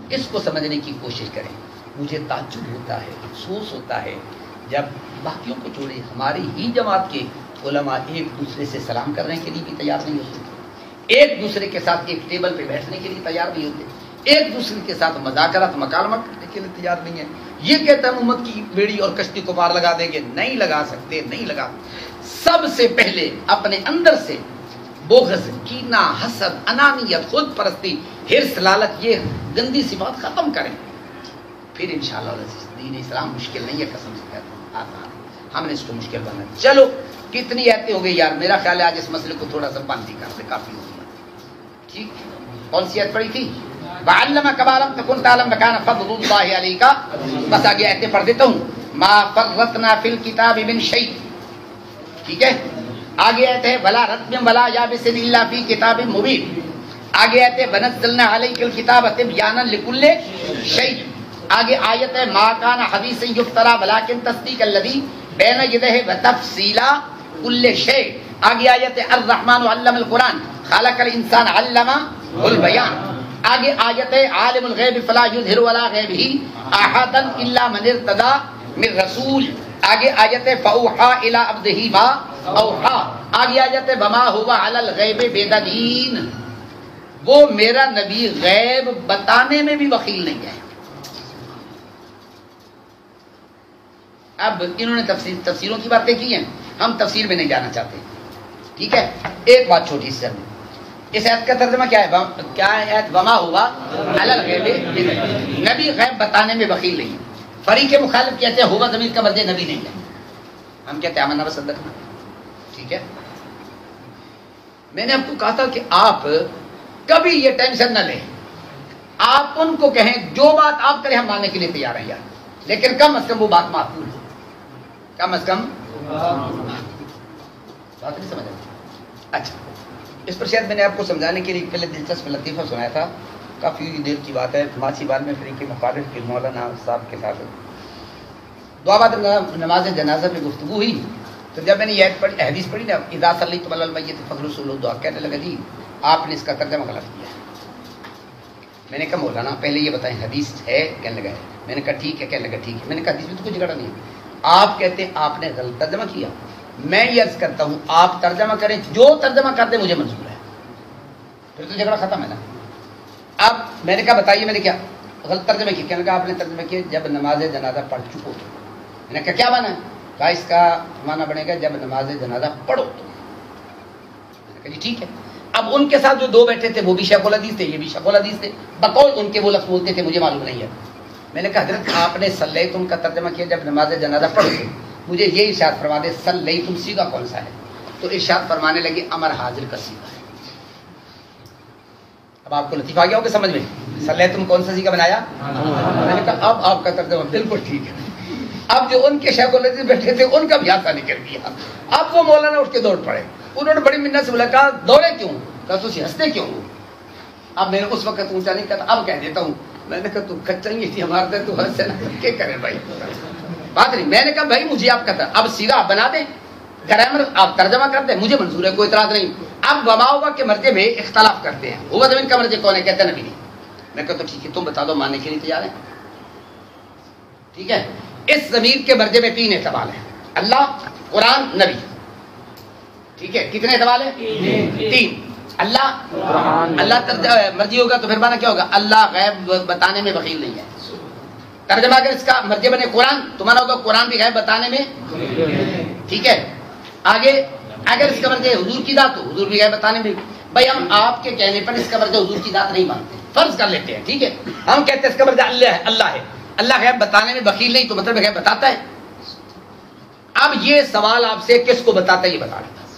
Speaker 1: اس کو سمجھنے کی کوشش کریں. مجھے تعجب ہوتا ہے، افسوس ہوتا ہے جب باقیوں کو چھوڑے ہماری ہی جماعت کے علماء ایک دوسرے سے سلام کرنے کے لیے بھی تیار نہیں ہوتے، ایک دوسرے کے ساتھ ایک ٹیبل پہ بیٹھنے کے لیے تیار نہیں ہوتے، ایک دوسرے کے ساتھ مذاکرات مکالمہ کرنے کے لیے تیار نہیں ہے. یہ کہتا ہے امت کی بیڑی اور کشتی کو پار لگا دیں گے. نہیں لگا سکتے، نہیں لگا. سب سے پہلے اپنے اندر سے بغض، کینہ، حسد، انانیت، خود پرستی، حرص، لالچ، یہ گندی صفات ختم کریں، پھر انشاءاللہ دین اسلام مشکل نہیں ہے. قسم سے کہتا ہوں آسان ہے. ہم نے اس کو مشکل بنا. چلو کتنی آیتیں ہو گئی یار، میرا خیال ہے آج اس مسئلے کو تھوڑا سا بند ہی کرتے، کافی ہو گیا. ٹھیک، کون سی آیت پڑھی تھی؟ وَعَلَّمَكَ مَا لَمْ تَكُنْ تَعْلَمْ وَكَانَ فَضْلُ اللَّهِ عَلَيْكَ. بس آگے آیتیں پڑھ دیتا ہوں. مَا فَرَّطْنَا فِي الْكِتَابِ مِنْ شَيْءٍ. ٹھیک ہے، آگے آیت ہے وَلَا رَتْبٍ وَلَا يَابِسٍ إِلَّا فِي كِتَابٍ مُبِينٍ. آگے آیت ہے وَنَزَّلْنَا عَلَيْكَ الْكِتَابَ تِبْيَانًا لِكُلِّ شَيْءٍ. آگے آیت ہے مَا كَانَ حَدِيثًا يُفْتَرَىٰ وَلَٰكِن تَصْدِيقَ الَّذِي بَيْنَ يَدَيْهِ وَتَفْصِيلَ كُلِّ شَيْءٍ. آگے آیت ہے الرحمن علم القرآن خلق الانسان علمہ البیان. آگے آیت ہے عالم الغیب فلا یظہر علی غیبہ احدا الا من ارتضی من رسول. آگے آیت ہے فاوحی الی عبدہ ما اوحی. آگے آیت ہے وما هو علی الغیب بدلین. وہ میرا نبی غیب بتانے میں بھی بخیل نہیں ہے. اب انہوں نے تفسیر تفسیروں کی باتیں کی ہیں، ہم تفسیر میں نہیں جانا چاہتے. ٹھیک ہے، ایک بات چھوٹی سی. اس آیت کا ترجمہ کیا ہے؟ کیا ہے آیت؟ وما ہوا علی الغیب، نبی غیب بتانے میں بخیل نہیں. فریق مخالف کہتے ہیں ہوا ضمیر کا مرجع نبی نہیں ہے، ہم کہتے ہیں آمنا و صدقنا. ٹھیک ہے، میں نے آپ کو کہا تھا کہ آپ کبھی یہ ٹینشن نہ لیں. آپ ان کو کہیں جو بات آپ کریں ہم ماننے کے لیے تیار ہیں یار، لیکن کم از کم وہ بات معقول ہو. کم از کم بات نہیں سمجھ آئی. اچھا، اس پر شاید میں نے آپ کو سمجھانے کے لیے پہلے دلچسپ لطیفہ سنایا تھا. کافی دیر کی بات ہے. ماچھی بال میں فریق مخالف کے مولانا صاحب کے ساتھ دعا بعد نماز جنازہ میں گفتگو ہوئی، تو جب میں نے یہ پڑھی حدیث پڑھی نا اذا صلیتم علی المیت فاغسلوا دعا، کہنے لگا جی آپ نے اس کا ترجمہ غلط کیا. میں نے کہا مولانا پہلے یہ بتائیں حدیث ہے؟ کہنے لگا ہے. میں نے کہا ٹھیک ہے. کہنے لگا ٹھیک ہے. میں نے کہا حدیث میں تو کوئی جھگڑا نہیں ہے. آپ کہتے ہیں آپ نے غلط ترجمہ کیا. میں یہ عرض کرتا ہوں آپ ترجمہ کریں، جو ترجمہ کرتے مجھے منظور ہے، پھر تو جھگڑا ختم ہے نا. اب میں نے کہا بتائیے میں نے کیا غلط ترجمہ کیا؟ کہنے لگا آپ نے ترجمہ کیا جب نماز جنازہ پڑھ چکو تو. میں نے کہا کیا مانا ہے؟ کہا اس کا مانا بنے گا جب نماز جنازہ پڑھو تو. میں نے کہا جی ٹھیک ہے. اب ان کے ساتھ جو دو بیٹھے تھے وہ بھی شیخ الحدیث تھے، یہ بھی شیخ الحدیث تھے، بقول ان کے وہ لفظ بولتے تھے مجھے معلوم نہیں ہے. میں نے کہا حضرت آپ نے صلیتم کا ترجمہ کیا جب نماز جنازہ پڑھو تو، مجھے یہ ارشاد فرما دے صلیتم سیغہ کون سا ہے؟ تو ارشاد فرمانے لگے امر حاضر کا سیغہ ہے. اب آپ کو لطیفہ آ گیا ہوگا سمجھ میں. صلیتم کون سا سیغہ بنایا؟ میں نے کہا اب آپ کا ترجمہ بالکل ٹھیک ہے. اب جو ان کے شیخ الحدیث بیٹھے تھے ان کا بھی ہاتھ نکل گیا. اب وہ مولانا اٹھ کے دوڑ پڑے. انہوں نے بڑی منت سے بولا کہا دوڑے کیوں؟ کہا تو ہنستے کیوں ہو؟ اب میں نے اس وقت اونچا نہیں کہا، اب کہہ دیتا ہوں. میں نے کہا تم کچنگی تھی ہمارے تو ہنس سے نہ کیا کرے بھائی بات نہیں. میں نے کہا بھائی مجھے آپ کہتا اب سیدھا آپ بنا دیں، گرامر آپ ترجمہ کر دیں، مجھے منظور ہے، کوئی اعتراض نہیں. اب وما ہوا کے مرجع میں اختلاف کرتے ہیں. ہوا زمین کا مرجع کون ہے؟ کہتے ہیں نبی نہیں. میں کہتا ٹھیک ہے تم بتا دو ماننے کے لیے تیار ہیں. ٹھیک ہے، اس ضمیر کے مرجع میں تین اعتبار ہیں، اللہ، قرآن، نبی. ٹھیک ہے، کتنے اعتبار ہیں؟ تین. اللہ اللہ مرضی ہوگا تو پھر مانا کیا ہوگا؟ اللہ غیب بتانے میں بخیل نہیں ہے. ترجمہ اگر اس کا مرجع بنے قرآن تو مانا ہوگا قرآن بھی غیب بتانے میں. ٹھیک ہے، آگے اگر اس کا مرجع حضور کی ذات تو حضور بھی غیب بتانے میں. بھائی ہم آپ کے کہنے پر اس کا مرجع حضور کی ذات نہیں مانتے، فرض کر لیتے ہیں. ٹھیک ہے، ہم کہتے ہیں اس کا مرجع اللہ ہے. اللہ ہے، اللہ غیب بتانے میں بخیل نہیں تو مطلب غیب بتاتا ہے. اب یہ سوال آپ سے کس کو بتاتا ہے یہ بتا دیتا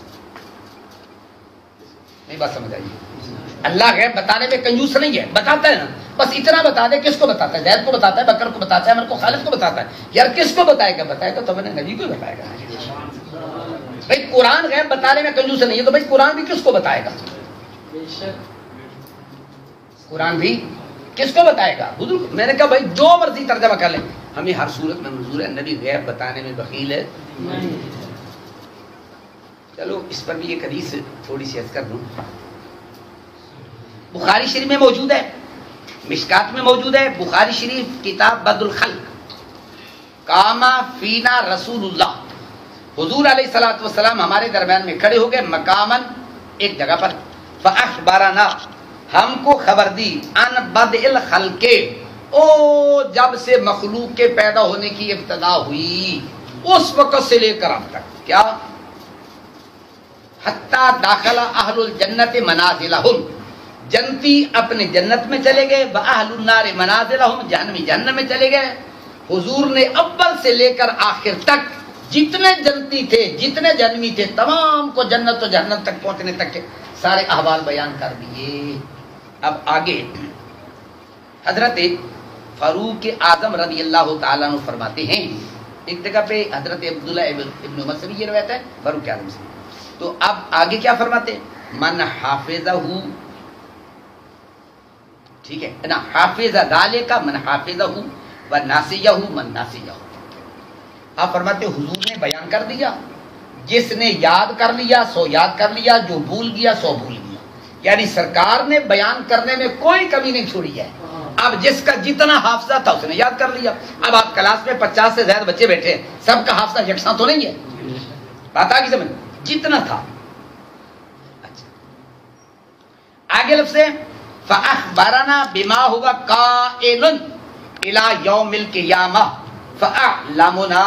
Speaker 1: نہیں. بات سمجھ آئیے. اللہ غیب بتانے میں کنجوس نہیں ہے، بتاتا ہے نا. بس اتنا بتا دے کس کو بتاتا ہے؟ زید کو بتاتا ہے، بکر کو بتاتا ہے، عمر کو، خالد کو بتاتا ہے. یار کس کو بتائے گا؟ بتائے گا تو میں نے نبی کو بتائے گا. بھائی قرآن غیب بتانے میں کنجوس نہیں ہے تو بھائی قرآن بھی کس کو بتائے گا؟ قرآن بھی کس کو بتائے گا؟ حضور. میں نے کہا بھائی جو مرضی ترجمہ کر لیں، ہمیں ہر صورت میں منظور ہے. نبی غیب بتانے میں بخیل ہے. چلو اس پر بھی ایک حدیث تھوڑی سی عرض کر دوں. بخاری شریف میں موجود ہے، مشکات میں موجود ہے، بخاری شریف کتاب بدر الخلق، قاما فینا رسول اللہ، حضور علیہ الصلوۃ والسلام ہمارے درمیان میں کھڑے ہو گئے، مقامن ایک جگہ پر، فاخبرنا ہم کو خبر دی، ان بدء الخلق او جب سے مخلوق کے پیدا ہونے کی ابتدا ہوئی اس وقت سے لے کر اب تک، کیا حتی داخل اہل الجنت منازلہم، جنتی اپنے جنت میں چلے گئے، واہل النار منازلہم، جہنمی جہنم میں چلے گئے. حضور نے اول سے لے کر آخر تک جتنے جنتی تھے جتنے جہنمی تھے تمام کو جنت و جہنم تک پہنچنے تک کے سارے احوال بیان کر دیے. اب آگے حضرت فاروق اعظم رضی اللہ تعالیٰ عنہ فرماتے ہیں، ایک جگہ پہ حضرت عبداللہ ابن عمر سے بھی یہ روایت ہے فاروق اعظم سے. تو اب آگے کیا فرماتے ہیں؟ من حافظہ، ٹھیک ہے نا، حافظ ذالک من حافظہ و ناسیہ من ناسیہ. آپ فرماتے حضور نے بیان کر دیا، جس نے یاد کر لیا سو یاد کر لیا، جو بھول گیا سو بھول گیا. یعنی سرکار نے بیان کرنے میں کوئی کمی نہیں چھوڑی ہے. اب جس کا جتنا حافظہ تھا اس نے یاد کر لیا. اب آپ کلاس میں پچاس سے زیادہ بچے بیٹھے ہیں، سب کا حافظہ یکساں تو نہیں ہے، بات آ گئی سمجھ، جتنا تھا. اچھا آگے لفظ ہے فَأَخْبَرَنَا بِمَا هُوَ قَائِلٌ إِلَى يَوْمِ الْقِيَامَةِ فَأَعْلَمُنَا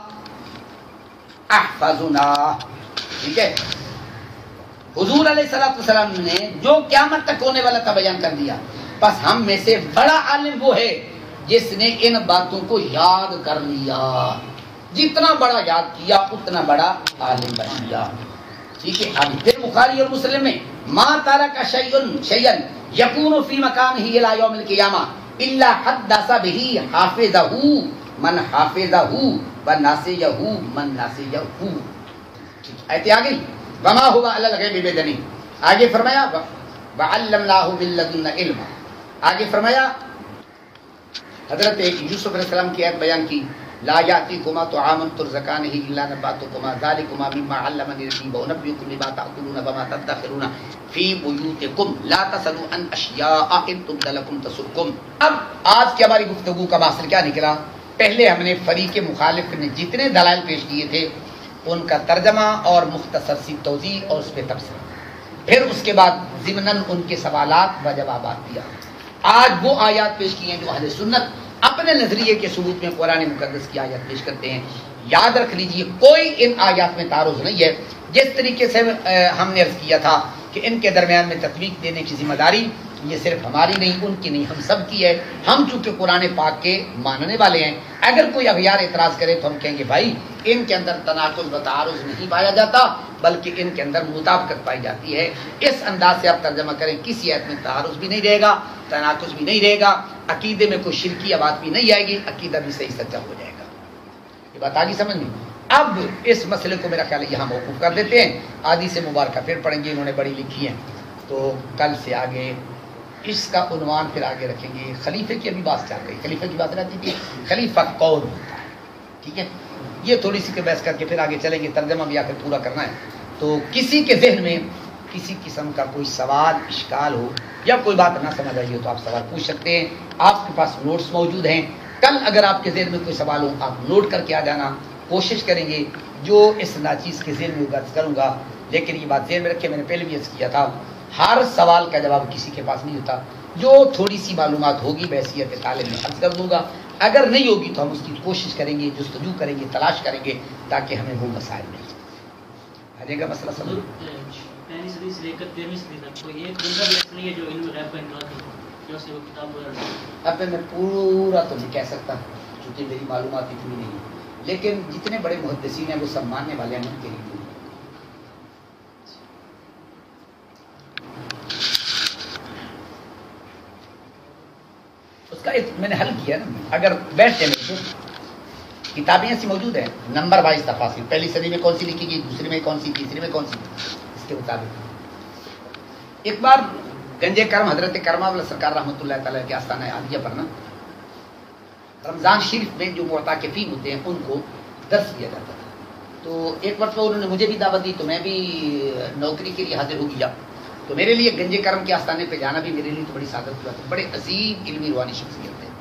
Speaker 1: أَحْفَظُنَا. ٹھیک ہے، حضور علیہ الصلوۃ والسلام نے جو قیامت تک ہونے والا تھا بیان کر دیا. بس ہم میں سے بڑا عالم وہ ہے جس نے ان باتوں کو یاد کر لیا. جتنا بڑا یاد کیا اتنا بڑا عالم بن گیا. ٹھیک ہے، اب پھر بخاری اور مسلم میں ما ترک شیئا شیئا یکون فی مکانہ الی یوم القیامہ الا حدث به حافظہ من حافظہ و ناسیہ من ناسیہ. ایت آ گئی وما هو علی الغیب بدنی. آگے فرمایا وعلمناہ من لدنا علما. آگے فرمایا حضرت یوسف علیہ السلام کی آیت بیان کی، لا یاتیکما طعام ترزقانہ الا نباتکما ذالکما مما علمنی ربی وانبئکم بما تاکلون وما تدخرون فی بیوتکم لا تسألوا عن اشیاء ان تبد لکم تسؤکم. اب آج کی ہماری گفتگو کا مقصد کیا نکلا؟ پہلے ہم نے فریق مخالف نے جتنے دلائل پیش کیے تھے ان کا ترجمہ اور مختصر سی توضیح اور اس پہ تبصرہ، پھر اس کے بعد ضمناً ان کے سوالات و جوابات دیا. آج وہ آیات پیش کی ہیں جو اہل سنت اپنے نظریے کے ثبوت میں قرآن مقدس کی آیات پیش کرتے ہیں. یاد رکھ لیجئے کوئی ان آیات میں تعارض نہیں ہے. جس طریقے سے ہم نے عرض کیا تھا کہ ان کے درمیان میں تطبیق دینے کی ذمہ داری یہ صرف ہماری نہیں ان کی نہیں ہم سب کی ہے. ہم چونکہ قرآن پاک کے ماننے والے ہیں، اگر کوئی اغیار اعتراض کرے تو ہم کہیں گے بھائی ان کے اندر تناقض و تعارض نہیں پایا جاتا بلکہ ان کے اندر مطابقت پائی جاتی ہے. اس انداز سے آپ ترجمہ کریں کسی آیت میں تعارض بھی نہیں رہے گا، تناقض بھی نہیں رہے گا، عقیدے میں کوئی شرکی بات بھی نہیں آئے گی، عقیدہ بھی صحیح سچا ہو جائے گا. یہ بات آگے سمجھ نہیں. اب اس مسئلے کو میرا خیال ہے یہاں موقوف کر دیتے ہیں. آدھی سے مبارکہ پھر پڑھیں گے، انہوں نے بڑی لکھی ہیں تو کل سے آگے اس کا عنوان پھر آگے رکھیں گے. خلیفے کی ابھی بات چل رہی، خلیفہ کی بات رہتی تھی، خلیفہ کون ہوتا ہے. ٹھیک ہے، یہ تھوڑی سی کے بحث کر کے پھر آگے چلیں گے. ترجمہ بھی آخر پورا کرنا ہے. تو کسی کے ذہن میں کسی قسم کا کوئی سوال اشکال ہو یا کوئی بات نہ سمجھ آئی ہو تو آپ سوال پوچھ سکتے ہیں. آپ کے پاس نوٹس موجود ہیں. کل اگر آپ کے ذہن میں کوئی سوال ہو آپ نوٹ کر کے آ جانا. کوشش کریں گے جو اس ناچیز کے ذہن میں درج کروں گا. لیکن یہ بات ذہن میں رکھے، میں نے پہلے بھی عرض کیا تھا ہر سوال کا جواب کسی کے پاس نہیں ہوتا. جو تھوڑی سی معلومات ہوگی بحیثیت طالب میں عرض کر دوں گا، اگر نہیں ہوگی تو ہم اس کی کوشش کریں گے، جستجو کریں گے، تلاش کریں گے تاکہ ہمیں وہ مسائل مل جائیں. آ جائے گا مسئلہ سمجھ.
Speaker 4: پہلی صدی سے لے کر تیرہویں صدی تک کوئی ایک بندہ بھی ایسا نہیں ہے جو علم غیب کا انکار کرتا ہو، جو سے وہ کتاب وغیرہ.
Speaker 1: اب میں پورا تو نہیں کہہ سکتا کیونکہ میری معلومات اتنی نہیں ہے، لیکن جتنے بڑے محدثین ہیں وہ سب ماننے والے ہیں ان کے لیے. اس کا ایک میں نے حل کیا نا، اگر بیٹھتے ہیں تو کتابیں ایسی موجود ہیں نمبر وائز تفاصیل، پہلی صدی میں کون سی لکھی گئی، دوسری میں کون سی، تیسری میں کون سی، اس کے مطابق. ایک بار گنج کرم حضرت کرما والا سرکار رحمۃ اللہ تعالیٰ کے آستانہ عالیہ پر نا رمضان شریف میں جو معتکفین ہوتے ہیں ان کو درس دیا جاتا تھا. تو ایک مرتبہ انہوں نے مجھے بھی دعوت دی تو میں بھی نوکری کے لیے حاضر ہو گیا. تو میرے لیے گنج کرم کے آستانے پہ جانا بھی میرے لیے تو بڑی سعادت کی بات ہے، بڑے عظیم علمی روحانی شخصیت ہے۔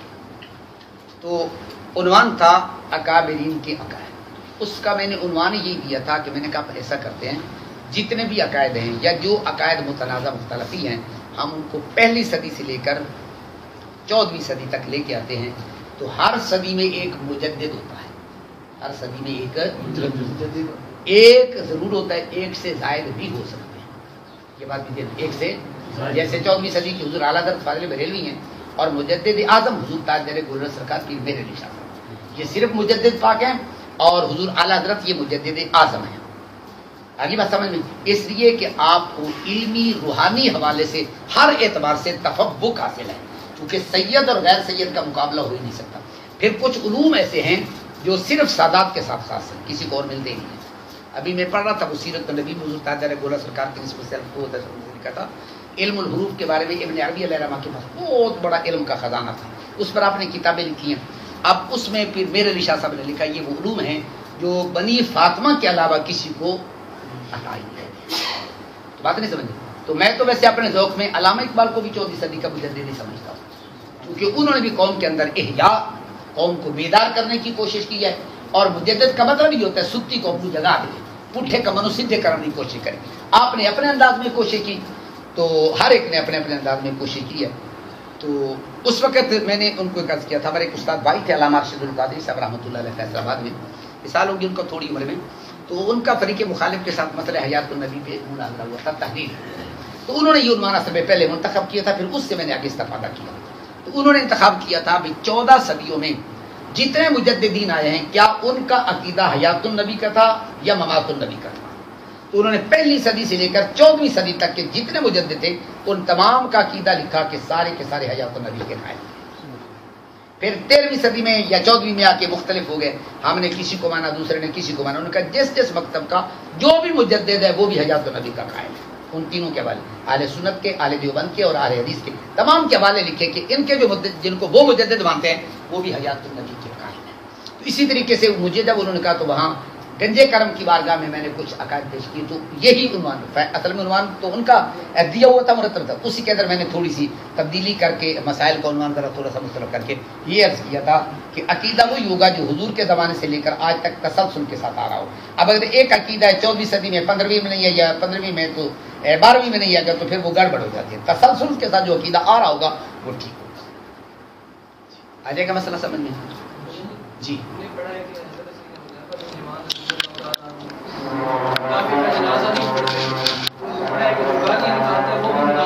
Speaker 1: تو عنوان تھا اکابرین کے عقائد، اس کا میں نے عنوان یہی دیا تھا کہ میں نے کہا ایسا کرتے ہیں جتنے بھی عقائد ہیں یا جو عقائد متنازع مختلفی ہیں ہم ان کو پہلی صدی سے لے کر چودہویں صدی تک لے کے آتے ہیں، تو ہر صدی میں ایک مجدد ہوتا ہے، ہر صدی میں ایک ایک ضرور ہوتا ہے، ایک سے زائد بھی ہو سکتے ہیں، یہ بات بھی ایک سے، جیسے چودہویں صدی کی حضور اعلیٰ حضرت فاضل بریلوی ہیں اور مجدد اعظم حضور تاجدار گولڑ سرکار پیر میر علی شاہ صاحب، یہ صرف مجدد پاک ہیں اور حضور اعلیٰ حضرت یہ مجدد اعظم ہیں۔ اگلی بات سمجھ میں، اس لیے کہ آپ کو علمی روحانی حوالے سے ہر اعتبار سے تفوق حاصل ہے، کیونکہ سید اور غیر سید کا مقابلہ ہو ہی نہیں سکتا۔ پھر کچھ علوم ایسے ہیں جو صرف سادات کے ساتھ خاص ہیں، کسی کو اور ملتے ہی نہیں ہیں۔ ابھی میں پڑھ رہا تھا وہ سیرت النبی حضور تاجدار گولڑ سرکار کی نسبت سے لکھا تھا، علم الحروف کے بارے میں ابن عربی علیہ الرحمہ کے پاس بہت بڑا علم کا خزانہ تھا، اس پر آپ نے کتابیں لکھی ہیں۔ اب اس میں پھر میر علی شاہ صاحب نے لکھا یہ وہ علوم ہیں جو بنی فاطمہ کے علاوہ کسی کو عطا ہی نہیں ہے۔ بات نہیں سمجھے؟ تو میں تو ویسے اپنے ذوق میں علامہ اقبال کو بھی چودہویں صدی کا مجدد نہیں سمجھتا ہوں، کیونکہ انہوں نے بھی قوم کے اندر احیاء، قوم کو بیدار کرنے کی کوشش کی ہے، اور مجدد کا مطلب یہ ہوتا ہے ستی کو اپنی جگہ دے، پٹھے کا منو سدھے کرنے کی کوشش کرے۔ آپ نے اپنے انداز میں کوشش کی، تو ہر ایک نے اپنے اپنے انداز میں کوشش کی ہے۔ تو اس وقت میں نے ان کو ایک عرض کیا تھا، ہمارے ایک استاد بھائی تھے علامہ ارشد القادری صاحب رحمۃ اللہ علیہ فیصل آباد میں، مثال ہوگی ان کو تھوڑی عمر میں، تو ان کا فریق مخالف کے ساتھ مسئلہ حیات النبی پہ مناظرہ ہوا تھا، تحریر، تو انہوں نے یہ عنوان اصل میں پہلے منتخب کیا تھا، پھر اس سے میں نے آگے استفادہ کیا۔ تو انہوں نے انتخاب کیا تھا بھی چودہ صدیوں میں جتنے مجددین آئے ہیں کیا ان کا عقیدہ حیات النبی کا تھا یا ممات النبی کا تھا۔ تو انہوں نے پہلی صدی سے لے کر چودہویں صدی تک کے جتنے مجدد تھے ان تمام کا عقیدہ لکھا کہ سارے کے سارے حیات النبی کے قائل۔ پھر تیرہویں صدی میں یا چودہویں میں آ کے مختلف ہو گئے، ہم نے کسی کو مانا، دوسرے نے کسی کو مانا، ان کا جس جس مکتب کا جو بھی مجدد ہے وہ بھی حیات النبی کا قائل ہے۔ ان تینوں کے حوالے، اہل سنت کے، اہل دیوبند کے اور اہل حدیث کے، تمام کے حوالے لکھے کہ ان کے جو مجدد جن کو وہ مجدد مانتے ہیں وہ بھی حیات النبی کے قائل ہیں۔ تو اسی طریقے سے مجھے جب انہوں نے کہا تو وہاں گنج کرم کی بارگاہ میں میں نے کچھ عقائد پیش کیے، تو یہی عنوان اصل میں عنوان تو ان کا دیا ہوا تھا، مرتب تھا، اسی کے اندر میں نے تھوڑی سی تبدیلی کر کے مسائل کا عنوان ذرا تھوڑا سا مختلف کر کے یہ عرض کیا تھا کہ عقیدہ وہی ہوگا جو حضور کے زمانے سے لے کر آج تک تسلسل کے ساتھ آ رہا ہو۔ اب اگر ایک عقیدہ ہے چودہویں صدی میں پندرہویں میں نہیں ہے یا پندرہویں میں تو بارہویں میں نہیں آ گیا تو پھر وہ گڑبڑ ہو جاتی ہے۔ تسلسل کے ساتھ جو عقیدہ آ رہا ہوگا وہ ٹھیک ہوگا۔ آ جائے گا مسئلہ سمجھ میں؟ جی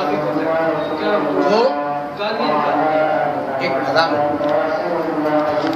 Speaker 1: وہ ایک نظام